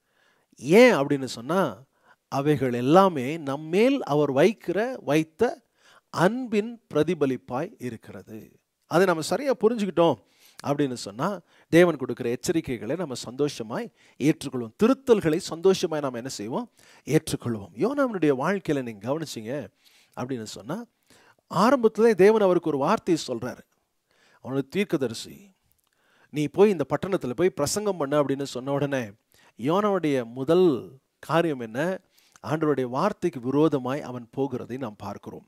ஏன் அப்படின்னு சொன்னால் அவைகள் எல்லாமே நம்மேல் அவர் வைக்கிற வைத்த அன்பின் பிரதிபலிப்பாய் இருக்கிறது. அதை நம்ம சரியாக புரிஞ்சுக்கிட்டோம் அப்படின்னு சொன்னால் தேவன் கொடுக்குற எச்சரிக்கைகளை நம்ம சந்தோஷமாய் ஏற்றுக்கொள்வோம், திருத்தல்களை சந்தோஷமாய் நாம் என்ன செய்வோம்? ஏற்றுக்கொள்வோம். யோனாவினுடைய வாழ்க்கையில் நீங்கள் கவனிச்சிங்க அப்படின்னு சொன்னால் ஆரம்பத்தில் தேவன் அவருக்கு ஒரு வார்த்தையை சொல்கிறாரு, அவனுடைய தீர்க்கதரிசி, நீ போய் இந்த பட்டணத்தில் போய் பிரசங்கம் பண்ண அப்படின்னு சொன்ன உடனே யோனாவுடைய முதல் காரியம் என்ன? ஆண்டவருடைய வார்த்தைக்கு விரோதமாய் அவன் போகிறதை நாம் பார்க்கிறோம்.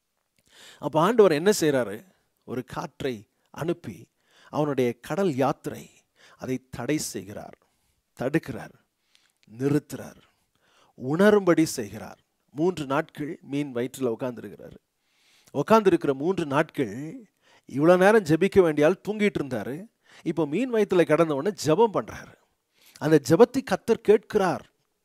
அப்போ ஆண்டவர் என்ன செய்கிறாரு? ஒரு காற்றை அனுப்பி அவனுடைய கடல் யாத்திரை அதை தடை செய்கிறார், தடுக்கிறார், நிறுத்துறார், உணரும்படி செய்கிறார். மூன்று நாட்கள் மீன் வயிற்றில் உட்கார்ந்துருக்கிறார். உட்கார்ந்துருக்கிற மூன்று நாட்கள் இவ்வளோ நேரம் ஜெபிக்க வேண்டியால் தூங்கிட்டு இருந்தார். இப்போ மீன் வயிற்றில் கடந்த உடனே ஜெபம் பண்ணுறாரு. அந்த ஜெபத்தை கர்த்தர் கேட்கிறார்.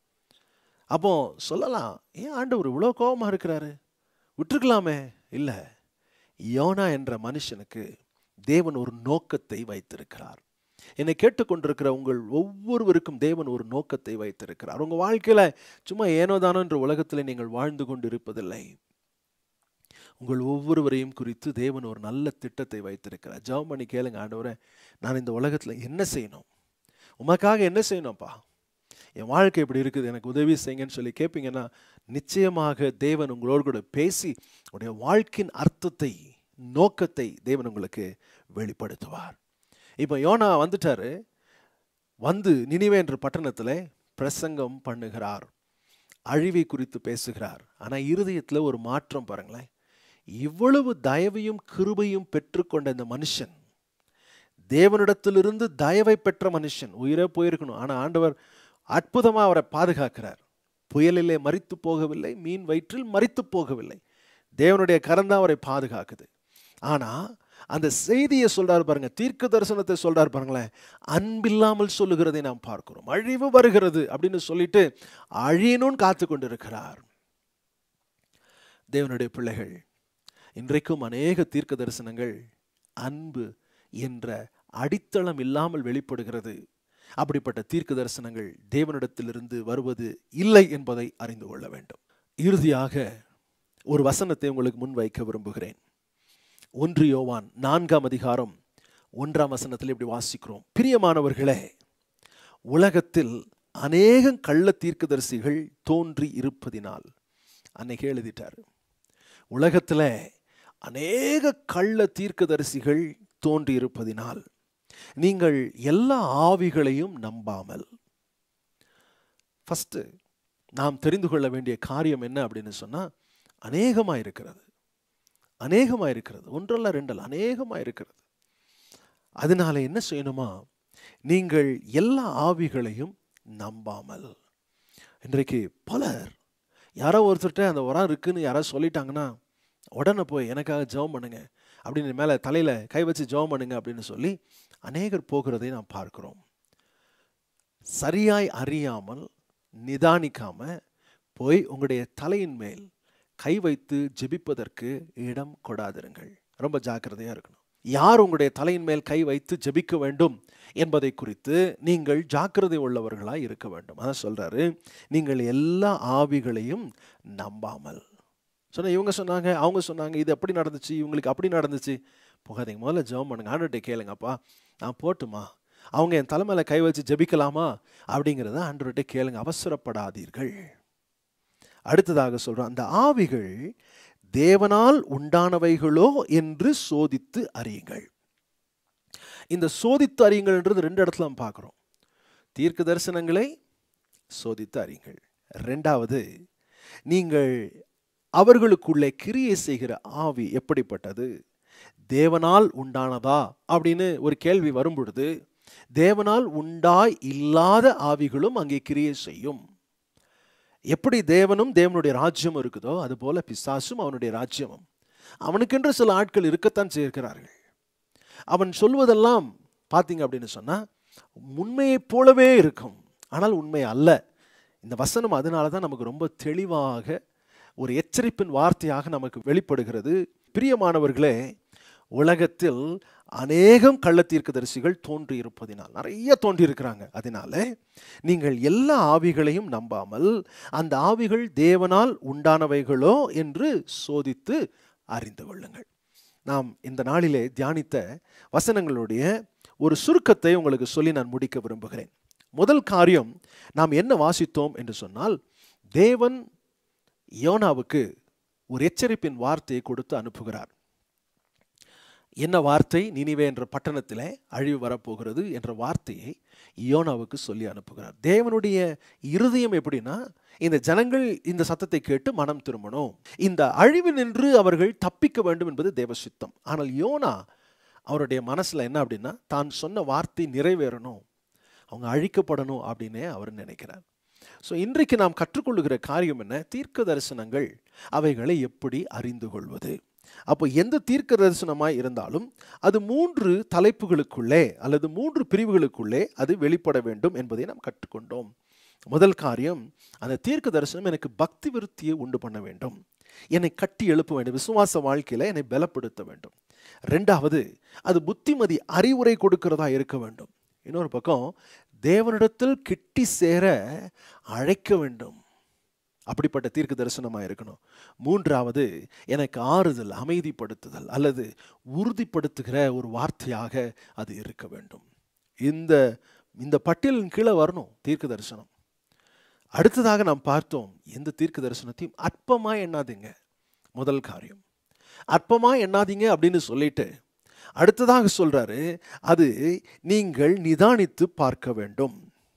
அப்போ சொல்லலாம், ஏன் ஆண்டவர் இவ்வளோ கோபமாக இருக்கிறாரு, விட்டுருக்கலாமே. இல்லை, யோனா என்ற மனுஷனுக்கு தேவன் ஒரு நோக்கத்தை வைத்திருக்கிறார். என்னை கேட்டுக்கொண்டிருக்கிற உங்கள் ஒவ்வொருவருக்கும் தேவன் ஒரு நோக்கத்தை வைத்திருக்கிறார். உங்கள் வாழ்க்கையில் சும்மா ஏனோதானோ என்ற உலகத்தில் நீங்கள் வாழ்ந்து கொண்டு இருப்பதில்லை. உங்கள் ஒவ்வொருவரையும் குறித்து தேவன் ஒரு நல்ல திட்டத்தை வைத்திருக்கிறார். ஜெபம் பண்ணி கேளுங்க, ஆண்டவரே நான் இந்த உலகத்தில் என்ன செய்யணும், உமக்காக என்ன செய்யணும்ப்பா, என் வாழ்க்கை இப்படி இருக்குது, எனக்கு உதவி செய்யுங்கன்னு சொல்லி கேட்பீங்கன்னா நிச்சயமாக தேவன் உங்களோடு கூட பேசி உடைய வாழ்க்கையின் அர்த்தத்தை, நோக்கத்தை தேவன் உங்களுக்கு வெளிப்படுத்துவார். இப்போ யோனா வந்துட்டாரு, வந்து நினிவே என்ற பட்டணத்தில் பிரசங்கம் பண்ணுகிறார், அழிவை குறித்து பேசுகிறார். ஆனால் இருதயத்தில் ஒரு மாற்றம் பாருங்களேன். இவ்வளவு தயவையும் கிருபையும் பெற்றுக்கொண்ட இந்த மனுஷன், தேவனிடத்திலிருந்து தயவை பெற்ற மனுஷன், உயிரே போயிருக்கணும், ஆனால் ஆண்டவர் அற்புதமாக அவரை பாதுகாக்கிறார். புயலிலே மரித்து போகவில்லை, மீன் வயிற்றில் மரித்து போகவில்லை, தேவனுடைய கரந்தான் அவரை பாதுகாக்குது. ஆனால் அந்த செய்தியை சொல்றாரு பாருங்க, தீர்க்க தரிசனத்தை சொல்றாரு பாருங்களேன், அன்பில்லாமல் சொல்லுகிறதை நாம் பார்க்கிறோம். அழிவு வருகிறது அப்படின்னு சொல்லிட்டு அழியணும்னு காத்து கொண்டு இருக்கிறார். தேவனுடைய பிள்ளைகள், இன்றைக்கும் அநேக தீர்க்க தரிசனங்கள் அன்பு என்ற அடித்தளம் இல்லாமல் வெளிப்படுகிறது. அப்படிப்பட்ட தீர்க்க தரிசனங்கள் தேவனிடத்திலிருந்து வருவது இல்லை என்பதை அறிந்து கொள்ள வேண்டும். இறுதியாக ஒரு வசனத்தை உங்களுக்கு முன் வைக்க விரும்புகிறேன். ஒன்று யோவான் நான்காம் அதிகாரம் ஒன்றாம் வசனத்தில் இப்படி வாசிக்கிறோம், பிரியமானவர்களே, உலகத்தில் அநேக கள்ள தீர்க்கதரிசிகள் தோன்றி இருப்பதினால், அன்னைக்கு எழுதிட்டார், உலகத்தில் அநேக கள்ள தீர்க்கதரிசிகள் தோன்றியிருப்பதினால் நீங்கள் எல்லா ஆவிகளையும் நம்பாமல். ஃபர்ஸ்ட் நாம் தெரிந்து கொள்ள வேண்டிய காரியம் என்ன அப்படின்னு சொன்னா, அநேகமாக இருக்கிறது அநேகமாக இருக்கிறது ஒன்றல்ல ரெண்டல்ல அநேகமாக இருக்கிறது. அதனால என்ன செய்யணுமா, நீங்கள் எல்லா ஆவிகளையும் நம்பாமல். இன்றைக்கு பலர் யாரோ ஒருத்தர்கிட்ட அந்த வரம் இருக்குன்னு யாராவது சொல்லிட்டாங்கன்னா உடனே போய் எனக்காக ஜெபம் பண்ணுங்க அப்படின்னு மேலே தலையில் கை வச்சு ஜெபம் பண்ணுங்க அப்படின்னு சொல்லி அநேகர் போகிறதை நாம் பார்க்கிறோம். சரியாய் அறியாமல் நிதானிக்காம போய் உங்களுடைய தலையின் மேல் கை வைத்து ஜெபிப்பதற்கு இடம் கொடாதிருங்கள். ரொம்ப ஜாக்கிரதையாக இருக்கணும். யார் உங்களுடைய தலையின் மேல் கை வைத்து ஜெபிக்க வேண்டும் என்பதை குறித்து நீங்கள் ஜாக்கிரதை உள்ளவர்களாக இருக்க வேண்டும். அதான் சொல்றாரு, நீங்கள் எல்லா ஆவிகளையும் நம்பாமல். சொன்ன இவங்க சொன்னாங்க, அவங்க சொன்னாங்க, இது அப்படி நடந்துச்சு, இவங்களுக்கு அப்படி நடந்துச்சு. போகாதீங்க, முதல்ல ஜெபம் பண்ணுங்க, ஆண்டவர்கிட்ட கேளுங்கப்பா, நான் போட்டுமா, அவங்க என் தலைமையில கை வச்சு ஜெபிக்கலாமா அப்படிங்கிறத ஆண்டவர்கிட்ட கேளுங்க, அவசரப்படாதீர்கள். அடுத்ததாக சொல்றான், அந்த ஆவிகள் தேவனால் உண்டானவைகளோ என்று சோதித்து அறியுங்கள். இந்த சோதித்து அறியுங்கள்ன்றது ரெண்டு இடத்துல நம்ம பார்க்கிறோம். தீர்க்க தரிசனங்களை சோதித்து அறியுங்கள். ரெண்டாவது, நீங்கள் அவர்களுக்குள்ளே கிரியை செய்கிற ஆவி எப்படிப்பட்டது, தேவனால் உண்டானதா அப்படின்னு ஒரு கேள்வி வரும் பொழுது தேவனால் உண்டாய் இல்லாத ஆவிகளும் அங்கே கிரியை செய்யும். எப்படி தேவனும் தேவனுடைய ராஜ்யம் இருக்குதோ அதுபோல பிசாசும் அவனுடைய ராஜ்யமும். அவனுக்கென்று சில ஆட்கள் இருக்கத்தான் செய்கிறார்கள். அவன் சொல்வதெல்லாம் பார்த்தீங்க அப்படின்னு சொன்னா உண்மையைப் போலவே இருக்கும், ஆனால் உண்மை அல்ல. இந்த வசனம் அதனால தான் நமக்கு ரொம்ப தெளிவாக ஒரு எச்சரிப்பின் வார்த்தையாக நமக்கு வெளிப்படுகிறது. பிரியமானவர்களே, உலகத்தில் அநேகம் கள்ள தீர்க்கதரிசிகள் தோன்றி இருப்பதினால், நிறைய தோன்றி இருக்கிறாங்க. அதனால நீங்கள் எல்லா ஆவிகளையும் நம்பாமல் அந்த ஆவிகள் தேவனால் உண்டானவைகளோ என்று சோதித்து அறிந்து கொள்ளுங்கள். நாம் இந்த நாளிலே தியானித்த வசனங்களுடைய ஒரு சுருக்கத்தை உங்களுக்கு சொல்லி நான் முடிக்க விரும்புகிறேன். முதல் காரியம், நாம் என்ன வாசித்தோம் என்று சொன்னால், தேவன் யோனாவுக்கு ஒரு எச்சரிப்பின் வார்த்தையை கொடுத்து அனுப்புகிறார். என்ன வார்த்தை? நினிவே என்ற பட்டணத்திலே அழிவு வரப்போகிறது என்ற வார்த்தையை யோனாவுக்கு சொல்லி அனுப்புகிறார். தேவனுடைய இருதயம் எப்படின்னா, இந்த ஜனங்கள் இந்த சத்தத்தை கேட்டு மனம் திரும்பணும், இந்த அழிவு நின்று அவர்கள் தப்பிக்க வேண்டும் என்பது தேவ சித்தம். ஆனால் யோனா அவருடைய மனசுல என்ன அப்படின்னா, தான் சொன்ன வார்த்தை நிறைவேறணும், அவங்க அழிக்கப்படணும் அப்படின்னே அவர் நினைக்கிறார். ஸோ இன்றைக்கு நாம் கற்றுக்கொள்ளுகிற காரியம் என்ன? தீர்க்க தரிசனங்கள் அவைகளை எப்படி அறிந்து கொள்வது. அப்போ எந்த தீர்க்க தரிசனமாய் இருந்தாலும் அது மூன்று தலைப்புகளுக்குள்ளே அல்லது மூன்று பிரிவுகளுக்குள்ளே அது வெளிப்பட வேண்டும் என்பதை நாம் கற்றுக்கொண்டோம். முதல் காரியம், அந்த தீர்க்க தரிசனம் எனக்கு பக்தி விருத்தியை உண்டு பண்ண வேண்டும், என்னை கட்டி எழுப்ப வேண்டும், விசுவாச வாழ்க்கையில என்னை பலப்படுத்த வேண்டும். ரெண்டாவது, அது புத்திமதி அறிவுரை கொடுக்கிறதா இருக்க வேண்டும். இன்னொரு பக்கம், தேவனிடத்தில் கிட்டி சேர அழைக்க வேண்டும், அப்படிப்பட்ட தீர்க்க தரிசனமாக இருக்கணும். மூன்றாவது, எனக்கு ஆறுதல், அமைதிப்படுத்துதல் அல்லது உறுதிப்படுத்துகிற ஒரு வார்த்தையாக அது இருக்க வேண்டும். இந்த இந்த பட்டியலின் கீழே வரணும் தீர்க்க தரிசனம். அடுத்ததாக நாம் பார்த்தோம், எந்த தீர்க்க தரிசனத்தையும் அற்பமா எண்ணாதீங்க. முதல் காரியம், அற்பமா எண்ணாதீங்க அப்படின்னு சொல்லிட்டு அடுத்ததாக சொல்றாரு, அது நீங்கள் நிதானித்து பார்க்க வேண்டும்.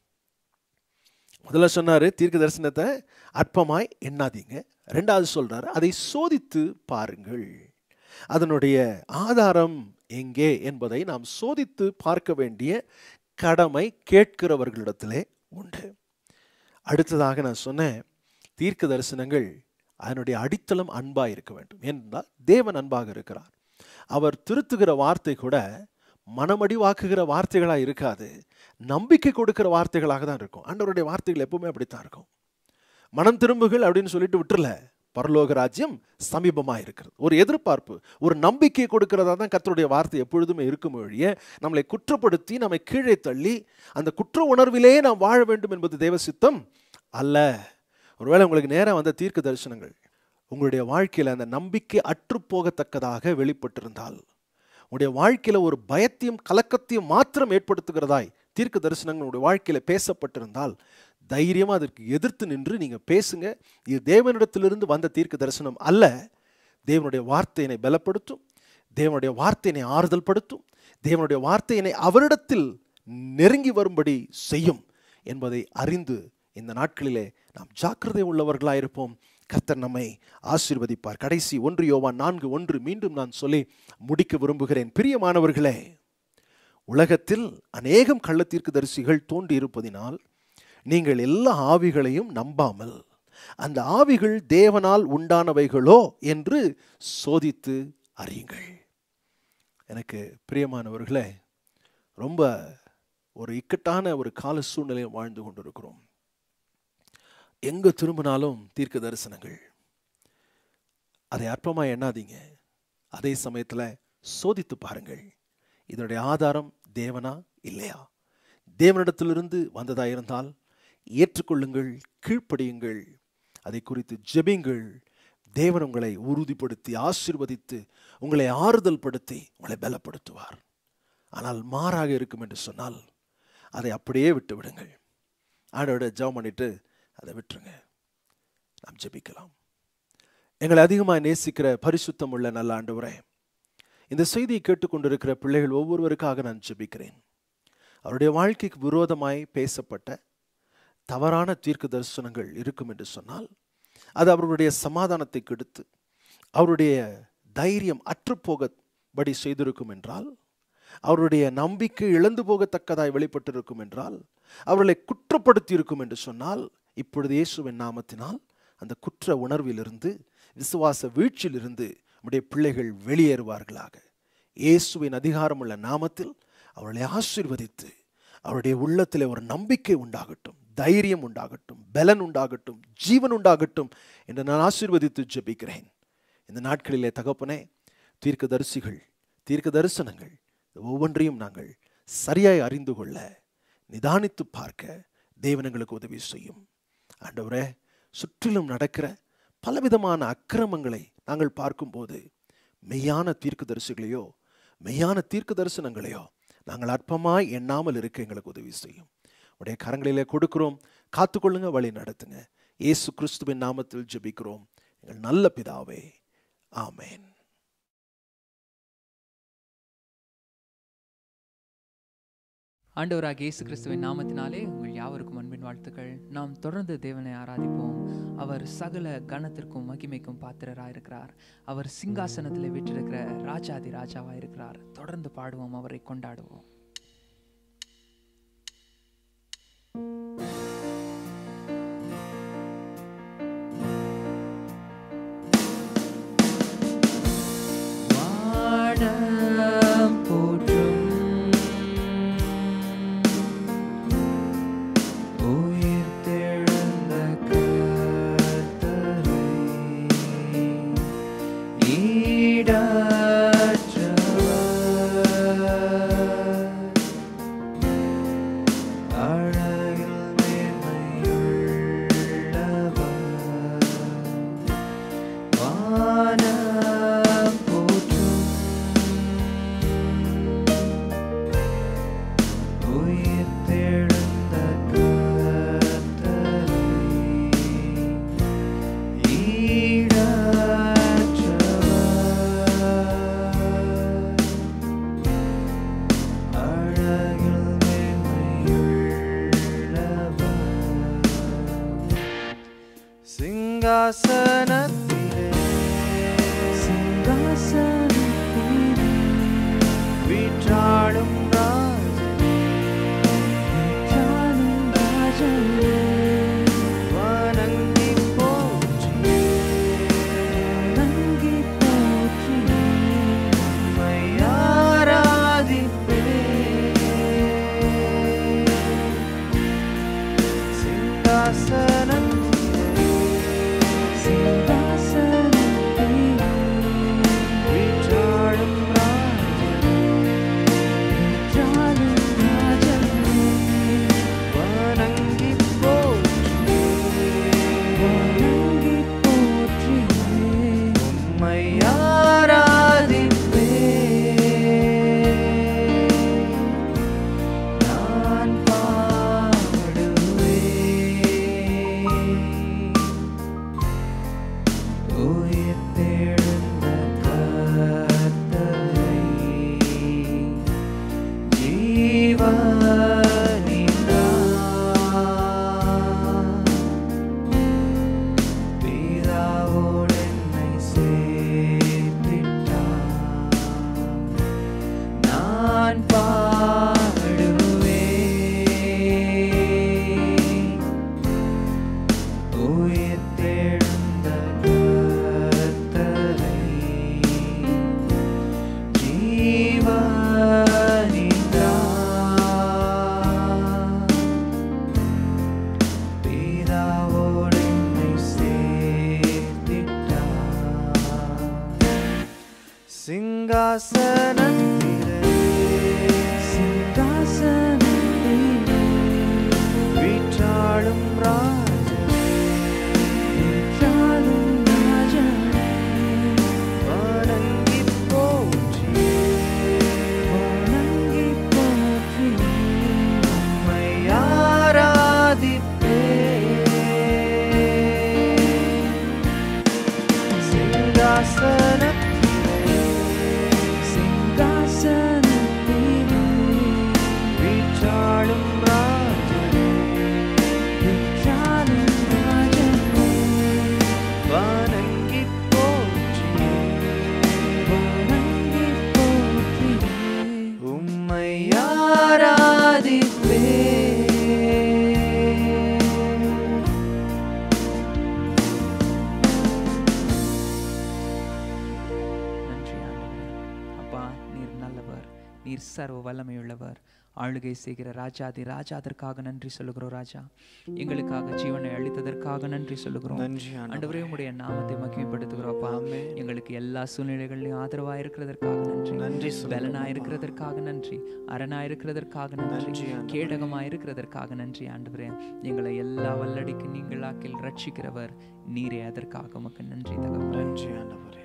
முதல்ல சொன்னாரு தீர்க்க தரிசனத்தை அற்பமாய் எண்ணாதீங்க. ரெண்டாவது சொல்றாரு, அதை சோதித்து பாருங்கள், அதனுடைய ஆதாரம் எங்கே என்பதை நாம் சோதித்து பார்க்க வேண்டிய கடமை கேட்கிறவர்களிடத்திலே உண்டு. அடுத்ததாக நான் சொன்னேன், தீர்க்க தரிசனங்கள் அதனுடைய அடித்தளம் அன்பாக இருக்க வேண்டும். ஏனென்றால் தேவன் அன்பாக இருக்கிறார். அவர் திருத்துகிற வார்த்தை கூட மனமடிவாக்குகிற வார்த்தைகளாக இருக்காது, நம்பிக்கை கொடுக்கிற வார்த்தைகளாக தான் இருக்கும். ஆண்டவருடைய வார்த்தைகள் எப்பவுமே அப்படித்தான் இருக்கும். மனம் திரும்புகள் அப்படின்னு சொல்லிட்டு விட்டுறல, பரலோக ராஜ்யம் சமீபமாக இருக்கிறது, ஒரு எதிர்பார்ப்பு, ஒரு நம்பிக்கை கொடுக்கிறதா தான் கர்த்தருடைய வார்த்தை எப்பொழுதுமே இருக்கும். ஒழிய நம்மளை குற்றப்படுத்தி நம்மை கீழே தள்ளி அந்த குற்ற உணர்விலே நாம் வாழ வேண்டும் என்பது தேவ சித்தம் அல்ல. ஒருவேளை உங்களுக்கு நேரம் வந்த தீர்க்க தரிசனங்கள் உங்களுடைய வாழ்க்கையில் அந்த நம்பிக்கை அற்று போகத்தக்கதாக வெளிப்பட்டிருந்தால், உங்களுடைய வாழ்க்கையில் ஒரு பயத்தையும் கலக்கத்தையும் மாத்திரம் ஏற்படுத்துகிறதாய் தீர்க்க தரிசனங்கள் உங்களுடைய வாழ்க்கையில் பேசப்பட்டிருந்தால், தைரியமாக அதற்கு எதிர்த்து நின்று நீங்கள் பேசுங்க. இது தேவனிடத்திலிருந்து வந்த தீர்க்க தரிசனம் அல்ல, தேவனுடைய வார்த்தையினை பலப்படுத்தும், தேவனுடைய வார்த்தையினை ஆறுதல் படுத்தும், தேவனுடைய வார்த்தையினை அவரிடத்தில் நெருங்கி வரும்படி செய்யும் என்பதை அறிந்து இந்த நாட்களிலே நாம் ஜாக்கிரதை உள்ளவர்களாயிருப்போம். கர்த்தர் நம்மை ஆசீர்வதிப்பார். கடைசி ஒன்று யோவான் நான்கு ஒன்று மீண்டும் நான் சொல்லி முடிக்க விரும்புகிறேன். பிரியமானவர்களே, உலகத்தில் அநேகம் கள்ளத்தீர்க்கதரிசிகள் தோன்றி இருப்பதினால் நீங்கள் எல்லா ஆவிகளையும் நம்பாமல் அந்த ஆவிகள் தேவனால் உண்டானவைகளோ என்று சோதித்து அறியுங்கள். எனக்கு பிரியமானவர்களே, ரொம்ப ஒரு இக்கட்டான ஒரு கால சூழ்நிலையில் வாழ்ந்து கொண்டிருக்கிறோம். எங்க திரும்பினாலும் தீர்க்க தரிசனங்கள். அதை அற்பமாக எண்ணாதீங்க. அதே சமயத்தில் சோதித்து பாருங்கள், இதனுடைய ஆதாரம் தேவனா இல்லையா? தேவனிடத்திலிருந்து வந்ததாக இருந்தால் ஏற்றுக்கொள்ளுங்கள், கீழ்ப்படியுங்கள், அதை குறித்து ஜெபியுங்கள். தேவன் உங்களை உறுதிப்படுத்தி ஆசீர்வதித்து உங்களை ஆறுதல் படுத்தி உங்களை பலப்படுத்துவார். ஆனால் மாறாக இருக்கும் என்று சொன்னால் அதை அப்படியே விட்டு விடுங்கள். ஆண்டவரோட ஜெபம் பண்ணிட்டு அதை விட்டுருங்க. நாம் ஜெபிக்கலாம். எங்களை அதிகமாக நேசிக்கிற பரிசுத்தம் உள்ள நல்ல ஆண்டவரே, இந்த செய்தியை கேட்டுக்கொண்டிருக்கிற பிள்ளைகள் ஒவ்வொருவருக்காக நான் ஜெபிக்கிறேன். அவருடைய வாழ்க்கைக்கு விரோதமாய் பேசப்பட்ட தவறான தீர்க்க தரிசனங்கள் இருக்கும் என்று சொன்னால் அது அவர்களுடைய சமாதானத்தை கெடுத்து அவருடைய தைரியம் அற்றுப்போகபடி செய்திருக்கும் என்றால், அவருடைய நம்பிக்கை இழந்து போகத்தக்கதாய் வெளிப்பட்டிருக்கும் என்றால், அவர்களை குற்றப்படுத்தி இருக்கும் என்று சொன்னால், இப்பொழுது இயேசுவின் நாமத்தினால் அந்த குற்ற உணர்விலிருந்து, விசுவாச வீழ்ச்சியிலிருந்து நம்முடைய பிள்ளைகள் வெளியேறுவார்களாக. இயேசுவின் அதிகாரமுள்ள நாமத்தில் அவர்களை ஆசீர்வதித்து அவருடைய உள்ளத்தில் ஒரு நம்பிக்கை உண்டாகட்டும், தைரியம் உண்டாகட்டும், பலன் உண்டாகட்டும், ஜீவன் உண்டாகட்டும் என்று நான் ஆசீர்வதித்து ஜெபிக்கிறேன். இந்த நாட்களிலே தகப்பனே, தீர்க்க தரிசிகள், தீர்க்க தரிசனங்கள் ஒவ்வொன்றையும் நாங்கள் சரியாய் அறிந்து கொள்ள, நிதானித்து பார்க்க தேவன் எங்களுக்கு உதவி செய்யும். ஆண்டவரே, சுற்றிலும் நடக்கிற பலவிதமான அக்கிரமங்களை நாங்கள் பார்க்கும்போது மெய்யான தீர்க்க தரிசிகளையோ மெய்யான தீர்க்க தரிசனங்களையோ நாங்கள் அற்பமாய் எண்ணாமல் இருக்க எங்களுக்கு உதவி செய்யும். உடைய கரங்களிலே கொடுக்கிறோம். காத்துக்கொள்ளுங்க, வழி நடத்துங்க. இயேசு கிறிஸ்துவின் நாமத்தில் ஜெபிக்கிறோம் எங்கள் நல்ல பிதாவே, ஆமேன். ஆண்டவராக இயேசு கிறிஸ்துவின் நாமத்தினாலே உங்கள் யாவருக்கும் அன்பின் வாழ்த்துக்கள். நாம் தொடர்ந்து தேவனை ஆராதிப்போம். அவர் சகல கனத்திற்கும் மகிமைக்கும் பாத்திரராக இருக்கிறார். அவர் சிங்காசனத்தில் வீற்றிருக்கிற ராஜாதி ராஜாவாக இருக்கிறார். தொடர்ந்து பாடுவோம், அவரை கொண்டாடுவோம். சிங்காசனத்திலே சிங்காசனத்திலே வீற்றாடும் ராஜனே வீற்றாடும் ராஜனே வணங்கி போற்றி வணங்கி போற்றி உம்மை ஆராதிப்பேன். சிங்காசனம் உயிர் தேடும் சிங்காசனத்திலே சிங்காசனத்திலே வீற்றாளும் ராஜனே வீற்றாளும் ராஜனே வணங்கிப் போற்றி வணங்கிப் போற்றி உம்மை ஆராதிப்பேன். சிங்காசனத்திலே சிங்காசனத்திலே வீற்றாளும் ராஜனே வீற்றாளும் ராஜனே வணங்கிப் போற்றி வணங்கிப் போற்றி உம்மை ஆராதிப்பேன். நன்றி ஆண்டவரே. அப்பா, நீர் நல்லவர், நீர் சர்வ வல்லமையுள்ளவர், ஆளுகை செய்கிற ராஜாதி ராஜா. அதற்காக நன்றி சொல்லுகிறோம் ராஜா. எங்களுக்காக ஜீவனை அளித்ததற்காக நன்றி சொல்லுகிறோம் நன்றி ஆண்டவரே. ஆண்டவரே. உம்முடைய நாமத்தை மகிமைப்படுத்துகிறோம்ப்பா. ஆமென். எங்களுக்கு எல்லா சூழ்நிலைகளிலும் ஆதரவா இருக்கிறதற்காக நன்றி, நன்றி சொல்லுகிறோம் பலனா அப்பா. இருக்கிறதற்காக நன்றி, அரணா இருக்கிறதற்காக நன்றி, நன்றி ஆண்டவரே. கேடகமா இருக்கிறதற்காக நன்றி ஆண்டவரே. எங்களை எல்லா வல்லடிக்கு நீங்களாக்கில் ரட்சிக்கிறவர் நீரே. அதற்காக உமக்கு நன்றி தகவல். நன்றி ஆண்டவரே.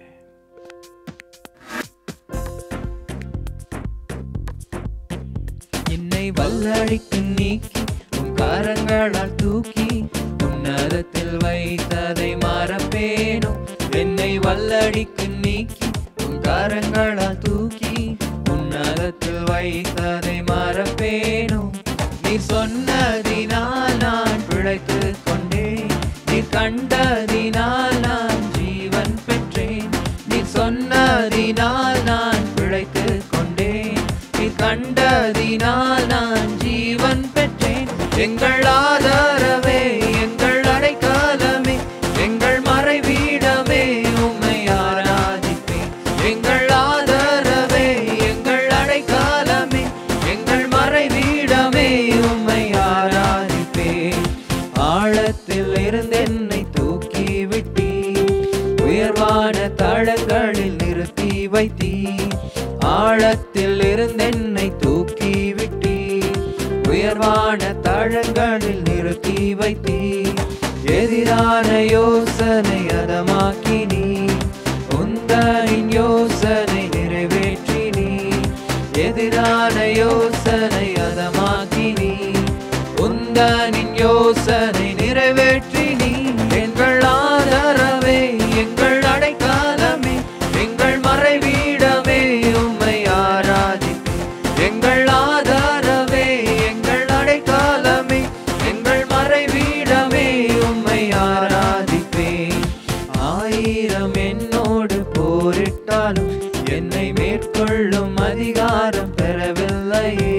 என்னை வல்லடிக்கு நீக்கி உன் கரங்களால் தூக்கி உன்னதத்தில் வைத்ததை மறப்பேனோ. என்னை வல்லடிக்கு நீக்கி உன் கரங்களால் தூக்கி உன்னதத்தில் வைத்ததை மறப்பேனோ. நீ சொன்னதினால் நான் பிழைத்துக் கொண்டேன், நீ கண்டதினால் நான் ஜீவன் பெற்றேன். நீ சொன்னதினால் நான் பிழைத்துக் கொண்டேன், நீ கண்டதினால் நான் ஜீவன் பெற்றேன். எங்கள் ஆதாரமே, எங்கள் அடைக்கலமே, எங்கள் மறைவீடமே, உம்மை ஆராதிப்பேன். எங்கள் ஆதாரமே, எங்கள் அடைக்கலமே, எங்கள் மறைவீடமே, உம்மை ஆராதிப்பேன். ஆழத்தில் இருந்து என்னை தூக்கி விட்டீர், உயர்வான தளங்களில் நிறுத்தி வைத்தீர். ஆழத்தில் இருந்து என்னை தூக்கி விட்டீர், உயர்வான தளங்களில் நிறுத்தி வைத்தீர். எதிரான யோசனை அதமாக்கினீர், உந்தனின் யோசனை நிறைவேற்றினீர். எதிரான யோசனை அதமாக்கினீர், உந்தனின் யோசனை நிறைவேற்றினீர். எங்கள் ஆதரவே, எங்கள் அடைக்கலமே, எங்கள் மறைவீடமே, உம்மை ஆராதிப்பேன். எங்கள் ஆதாரவே, எங்கள் அடைக்கலமே, எங்கள் மறைவீடமே, உம்மை ஆராதிப்பேன். ஆயிரம் என்னோடு போரிட்டாலும் என்னை மேற்கொள்ளும் அதிகாரம் பெறவில்லையே.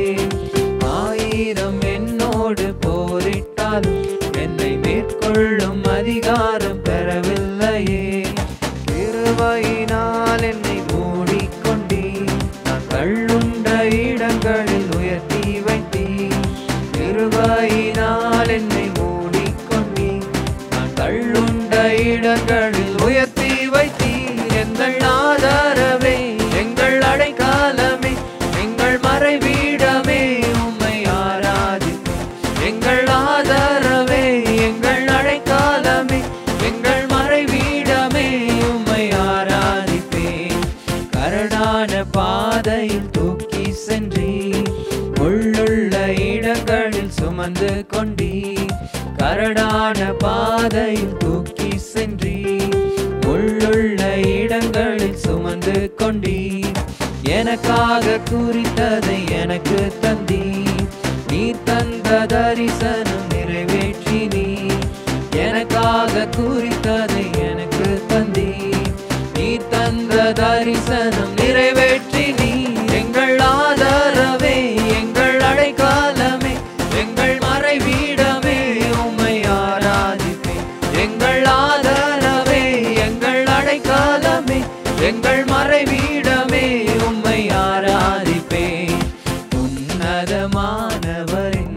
ஆயிரம் என்னோடு போரிட்டாலும் என்னை மேற்கொள்ளும் அதிகாரம் பெறவில்லையே. கிருபையினால் என்னை மூடிக்கொண்டீர், நான் தள்ளுண்ட இடங்களில் உயர்த்தி வைத்தீர். கிருபையினால் என்னை மூடிக்கொண்டீர், நான் தள்ளுண்ட இடங்களில் உயர்த்தி வைத்தீர். எங்கள் ஆதாரமே, எங்கள் அடைக்கலமே, எங்கள் மறைவீடமே, உம்மை ஆராதிப்பேன். எங்கள் ஆதாரமே, எங்கள் அடைக்கலமே, எங்கள் மறைவீடமே, உம்மை ஆராதிப்பேன். கரடான பாதையில் தூக்கி சென்றீர், முள்ளுள்ள இடங்களில் சுமந்து கொண்டீர். கரடான பாதையில் தூக்கி சென்றீர், முள்ளுள்ள இடங்களில் சுமந்து கொண்டீர். எனக்காக குறித்ததை எனக்கு தந்தீர், நீ தந்த தரிசனம் நிறைவேற்றினீர். எனக்காக குறித்ததை எனக்கு தந்தீர், நீ தந்த தரிசனம் நிறைவேற்றினீர். எங்கள் ஆதாரமே, எங்கள் அடைக்கலமே, எங்கள் மறைவீடமே, உம்மை ஆராதிப்பேன். எங்கள் ஆதாரமே, எங்கள் அடைக்கலமே, எங்கள் மறைவீடமே, உம்மை ஆராதிப்பேன். உன்னதமானவரின்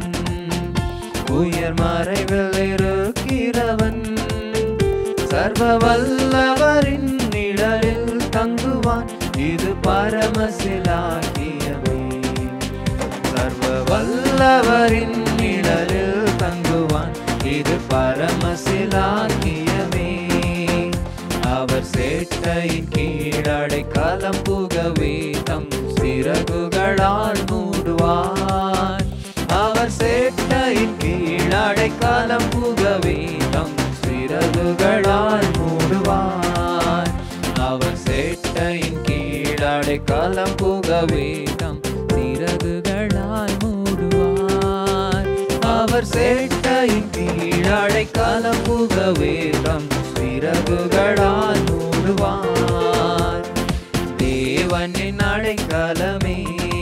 உயர் மறைவில் இருக்கிறவன், சர்வ வல்லவரின் நிழலில் தங்குவான். இது சேட்டையின் கீழடை களம் புகவே தம் சிறகுகளால் மூடுவார். அவர் சேட்டையின் கீழடை களம் புகவே தம் சிறகுகளால் மூடுவார். அவர் சேட்டையின் கீழடை களம் புகவே தம் சிறகுகளால் மூடுவார். அவர் சேட்டையின் கீழடை களம் புகவே தம் சிறகுகளால் மூடுவார். தேவனின் அடைக்கலமே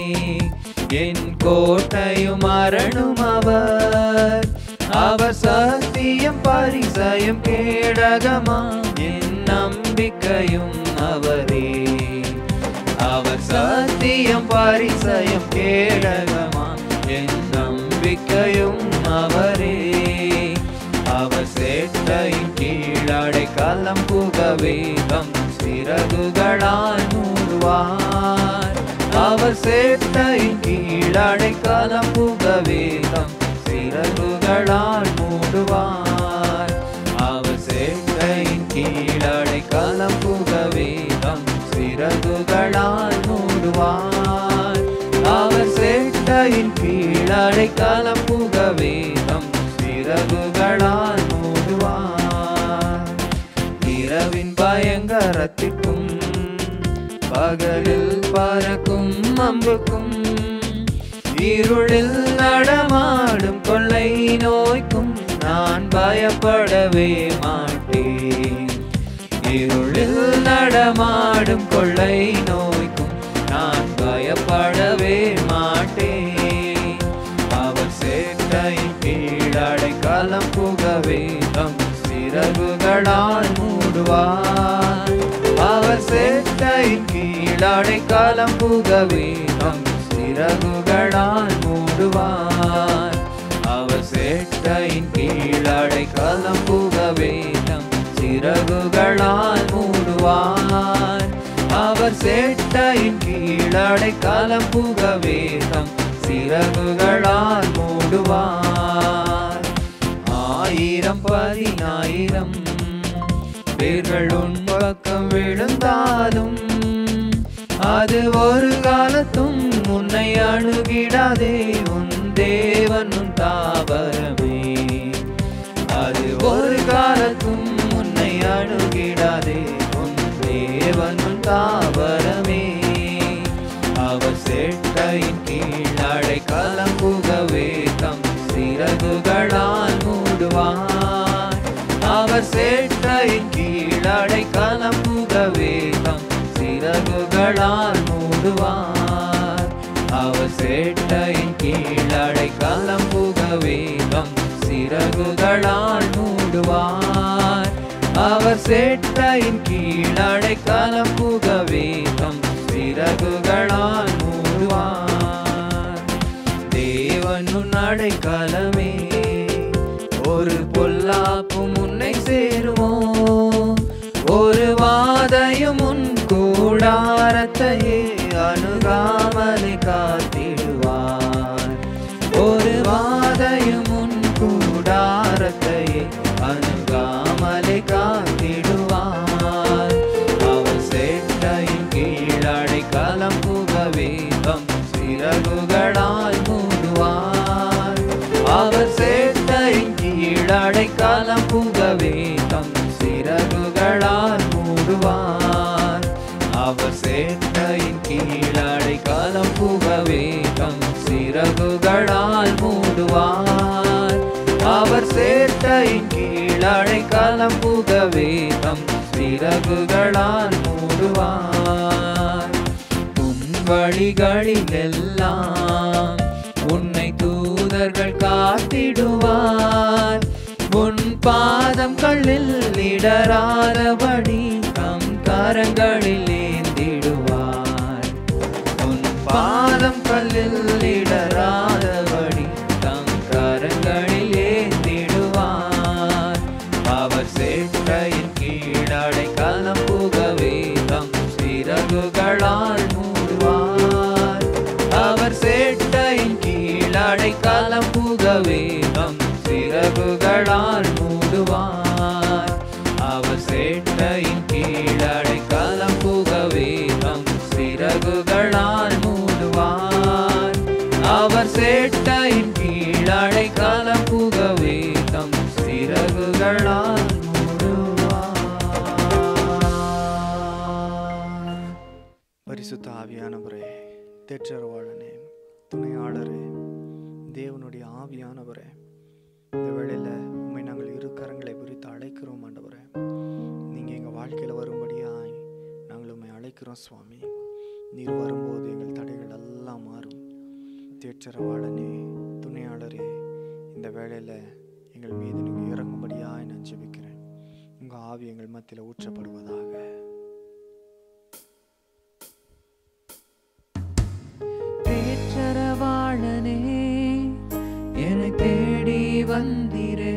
என் கோட்டையும் அரணும் அவர். அவர் சத்தியம் பரிசயம் கேடகமா என் நம்பிக்கையும் அவரே. அவர் சத்தியம் பரிசயம் கேடகமா என் நம்பிக்கையும் அவரே. அவர் சேட்டையின் கீழடை களம் புகவே தம் சிறகுகளால் மூடுவார். அவர் சேட்டையின் கீழடை களம் புகவே தம் சிறகுகளால் மூடுவார். அவர் சேட்டையின் கீழடை களம் புகவே தம் சிறகுகளால் மூடுவார். அவர் சேட்டையின் கீழடை களம் புகவே தம் சிறகுகளால் மூடுவார். இரவின் பயங்கரத்திற்கும் பகலில் பறக்கும் அம்புக்கும் இருளில் நடமாடும் கொள்ளை நோய்க்கும் நான் பயப்படவே மாட்டேன். இருளில் நடமாடும் கொள்ளை நோய்க்கும் நான் பயப்படவே மாட்டேன். அவர் சேட்டையின் கீழடை களம் புகவே தம் சிறகுகளால் மூடுவார். அவர் சேட்டையின் கீழடை களம் புகவே தம் சிறகுகளால் மூடுவார். அவர் சேட்டையின் கீழடை களம் புகவே தம் சிறகுகளால் மூடுவார். அவர் சேட்டையின் கீழடை களம் புகவே தம் சிறகுகளால் மூடுவார். ஆயிரம் பதினாயிரம் பேர்கள் உன் பக்கம் விழுந்தாலும் அது ஒரு காலத்தும் உன்னை அணுகிடாதே. உன் தேவன் உன் தாவரமே. அது ஒரு காலத்தும் உன்னை அணுகிடாதே. உன் தேவன் உன் தாவரமே. அவர் சேட்டையின் கீழடை களம் புகவே தம் சிறகுகளால் மூடுவார். அவர் சேட்டையின் கீழடை களம் புகவே தம் சிறகுகளால் மூடுவார். அவர் சேட்டையின் கீழடை களம் புகவே தம் சிறகுகளால் மூடுவார். அவர் சேட்டையின் கீழடை களம் புகவே தம் சிறகுகளால் மூடுவார். தேவன் உன் அடைக்கலமே, ஒரு பொல்லாப்பும் உன்னை சேருமோ. ஒரு வாதையும் உன் கூடாரத்தையே அணுகாமலை காத்திடுவார். ஒரு வாதையும் உன் கூடாரத்தையே அணுகாமலை காத்திடுவார். அவர் சேட்டையின் கீழடை களம் புகவே தம் சிறகுகளால் மூடுவார். அவர் சேட்டையின் கீழடை களம் புகவே தம் சிறகுகளால் மூடுவார். அவர் சேட்டையின் கீழடை களம் புகவே தம் சிறகுகளால் மூடுவார். அவர் சேட்டையின் கீழடை களம் புகவே தம் சிறகுகளால் மூடுவார். உன் வழிகளில் எல்லாம் உன்னை தூதர்கள் காத்திடுவார். உன் பாதம் கல்லில் இடராதபடி தம் கரங்களில் ஏந்திடுவார். உன் பாதம் கல்லில் இடராதபடி தம் கரங்களில் ஏந்திடுவார். அவர் சேட்டையின் கீழடை களம் புகவே தம் சிறகுகளால் மூடுவார். அவர் சேட்டையின் கீழடை களம் புகவே தம் சிறகுகளால் மூடுவார். அவர் சேட்டையின் கீழடை பரிசுத்த ஆவியானவரே, தேற்றரவாளனே, துணையாளரே, தேவனுடைய ஆவியானவரே, இந்த வேளையில் உண்மை நாங்கள் இரு கரங்களை விரித்து அழைக்கிறோம் ஆண்டவரே. நீங்கள் எங்கள் வாழ்க்கையில் வரும்படியாய் நாங்கள் உண்மை அழைக்கிறோம் சுவாமி. நீர் வரும்போது எங்கள் தடைகள் எல்லாம் மாறும். தேற்றரவாளனே, துணையாளரே, இந்த வேளையில் எங்கள் மீது நீங்கள் இறங்கும்படியாய் நான் ஜெபிக்கிறேன். உங்கள் ஆவி எங்கள் மத்தியில் ஊற்றப்படுவதாக. தேற்றரவாளனே, என்னை தேடி வந்தீரே.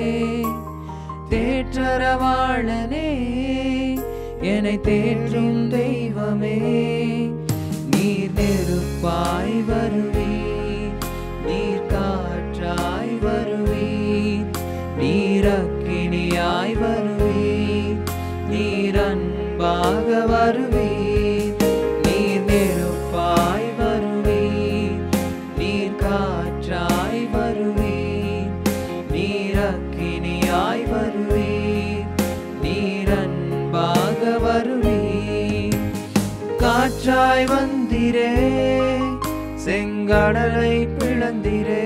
தேற்றரவாளனே, என்னை தேற்றும் தெய்வமே. நீர் நெருப்பாய் வருவீர், நீர் காற்றாய் வருவீர், நீர் அக்கினியாய் வருவீர், நீர் அன்பாக வருவீர். நீர் நெருப்பாய் வருவீர், நீர் காற்றாய் வருவீர், நீர் அக்கினியாய் வருவீர், நீர் அன்பாக வருவீர். காற்றாய் வந்திரே, செங்கடலை பிளந்திரே.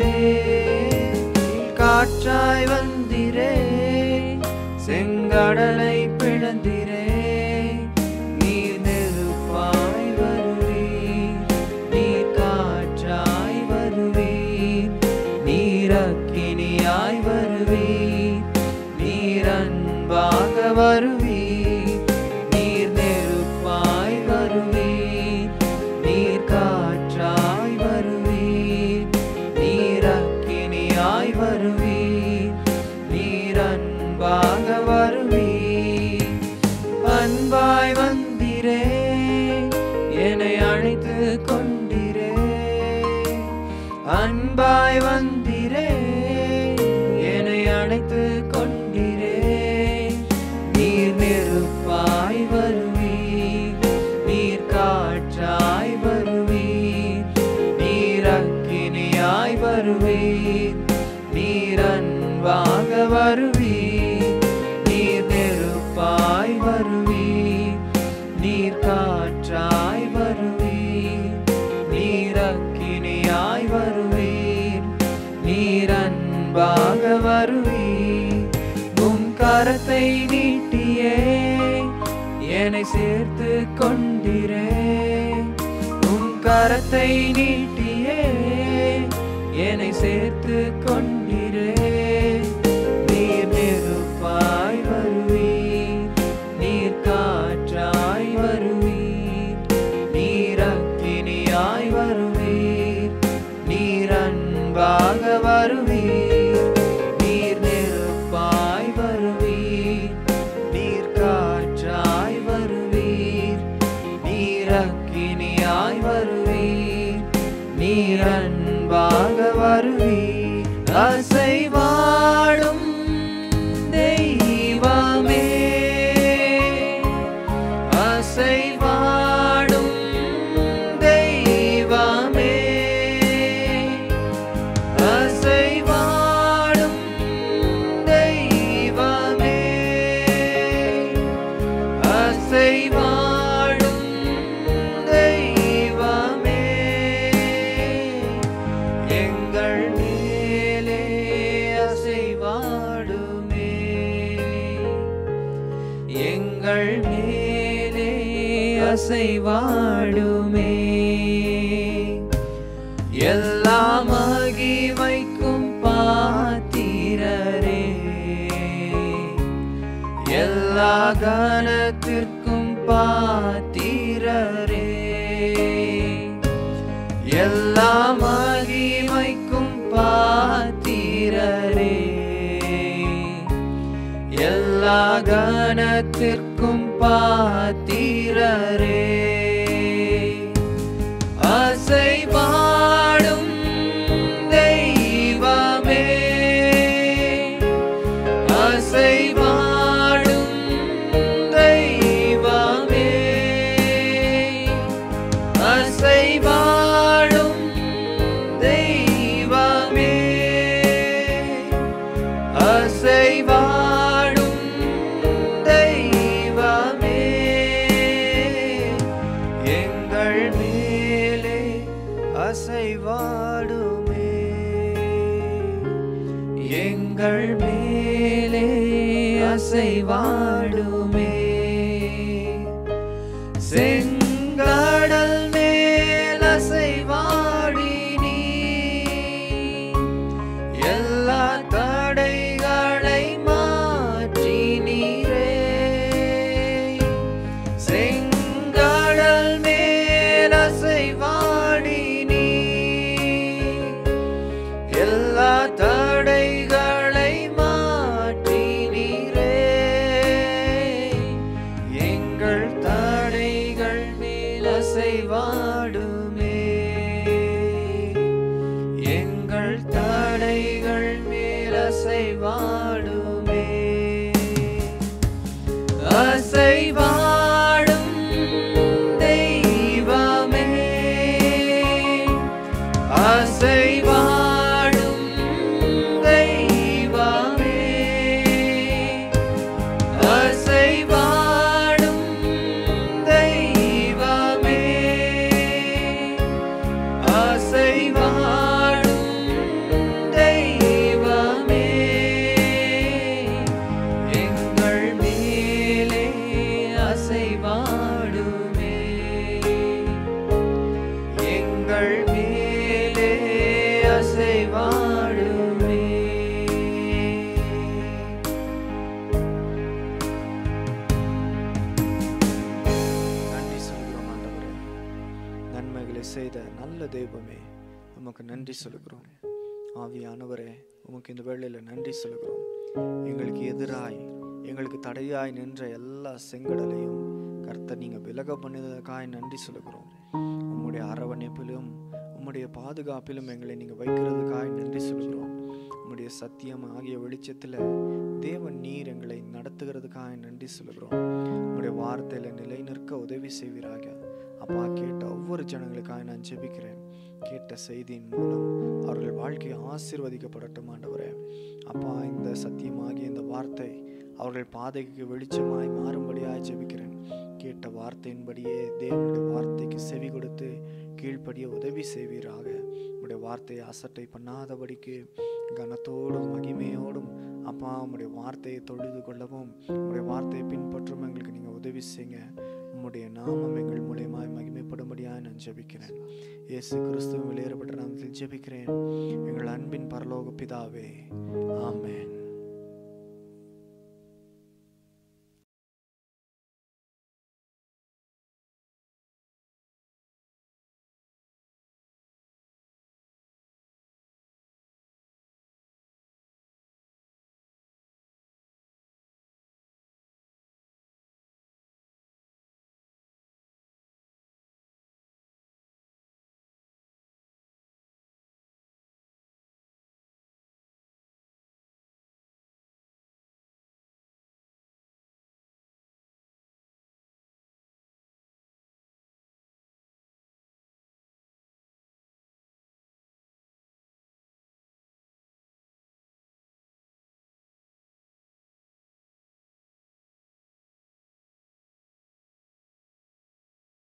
காற்றாய் வந்திரே, செங்கடலை பிளந்திரே. நீர் நெருப்பாய் வருவீர், நீர் காற்றாய் வருவீர், நீர் அக்கினியாய் வருவீர், நீர் அன்பாக வருவீர். நீர் நெருப்பாய் வருவீர், நீர் காற்றாய் வருவீர், நீர் அக்கினியாய் வருவீர், நீர் அன்பாக வருவீர். அன்பாய் வந்திரே, என்னை அழைத்து கொண்டிரே. அன்பாய் வந்திரே, என்னை அழைத்து கொண்டிரே. நீர் நெருப்பாய் வருவீர், நீர் காற்றாய் வருவீர், நீர் அக்கினியாய் வருவீர், நீர் அன்பாக வருவீர். நீர் நெருப்பாய் வருவீர், நீர் காற்றாய் வருவீர், நீர் அக்கினியாய் வருவீர், நீர் அன்பாக வருவீர். உம் கரத்தை நீட்டியே என்னை சேர்த்து கொண்டிரே. உம் கரத்தை நீட்டியே என்னை சேர்த்து கொண்டிரே. நீர் நெருப்பாய் வருவீர், நீர் காற்றாய் வருவீர், நீர் அக்கினியாய் வருவீர், நீர் அன்பாக வருவீர். நீர் நெருப்பாய் வருவீர், நீர் காற்றாய் வருவீர், நீர் அக்கினியாய் வருவீர், நீர் அன்பாக வருவீர். அசைவாடும் தெய்வமே, அசைவாடும் தெய்வமே, அசைவாடும் தெய்வமே, அசைவாடும் தெய்வமே. எங்கள் மேலே அசைவாடுமே, எங்கள் மேலே அசைவாடுமே. எல்லா மகிமைக்கும் பாத்திரரே, எல்லா கனத்திற்கும் பாத்திரரே. எல்லா மகிமைக்கும் பாத்திரரே, எல்லா கனத்திற்கும் பாத்திரரே. அசைவாடும் தெய்வமே, அசைவாடும் தெய்வமே, அசைவாடும் தெய்வமே, அசைவாடும் தெய்வமே. அசைவாடுமே. எங்கள் தடைகள் மேல் அசைவாடுமே. அசைவாடும் தெய்வமே, அசைவாடும் தெய்வமே, அசைவாடும் தெய்வமே, அசைவாடும் தெய்வமே. எங்கள் மேலே அசைவாடுமே. எங்கள் மேலே அசைவாடுமே. நன்றி சொல்கிறோம் ஆண்டவரே. நன்மைகளை செய்த நல்ல தெய்வமே, உமக்கு நன்றி சொல்கிறோம். ஆவியானவரே, உமக்கு இந்த வேளையில் நன்றி சொல்கிறோம். எங்களுக்கு எதிராய் எங்களுக்கு தடையாய் நின்ற எல்லா செங்கடலையும் கர்த்தர் நீங்கள் விலக பண்ணினதுக்காய் நன்றி சொல்கிறோம். உம்முடைய அரவணைப்பிலும் உம்முடைய பாதுகாப்பிலும் எங்களை நீங்கள் வைக்கிறதுக்காய் நன்றி சொல்கிறோம். உம்முடைய சத்தியம் ஆகிய வெளிச்சத்தில் தேவன் நீர் எங்களை நடத்துகிறதுக்காக நன்றி சொல்கிறோம். உம்முடைய வார்த்தையில் நிலை நிற்க உதவி செய்வீராக. அப்பா, கேட்ட ஒவ்வொரு ஜனங்களுக்காக நான் ஜெபிக்கிறேன். கேட்ட செய்தியின் மூலம் அவர்கள் வாழ்க்கை ஆசீர்வதிக்கப்படட்டும் ஆண்டவரே. அப்பா, இந்த சத்தியமாகிய இந்த வார்த்தை அவர்கள் பாதைக்கு வெளிச்சமாய் மாறும்படியாய் ஜெபிக்கிறேன். கேட்ட வார்த்தையின்படியே தேவனுடைய வார்த்தைக்கு செவி கொடுத்து கீழ்ப்படிய உதவி செய்வீராக. உடைய வார்த்தையை அசட்டை பண்ணாதபடிக்கு கனத்தோடும் மகிமையோடும் அப்பா உம்முடைய வார்த்தையை தொழுது கொள்ளவும் உம்முடைய வார்த்தையை பின்பற்றும் எங்களுக்கு நீங்கள் உதவி செய்யுங்க. உம்முடைய நாமம் எங்கள் மூலியமாய் மகிமைப்படும்படியாக நான் ஜெபிக்கிறேன். இயேசு கிறிஸ்துவின் வெளியேறப்பட்ட நாமத்தில் ஜெபிக்கிறேன் எங்கள் அன்பின் பரலோக பிதாவே, ஆமென்.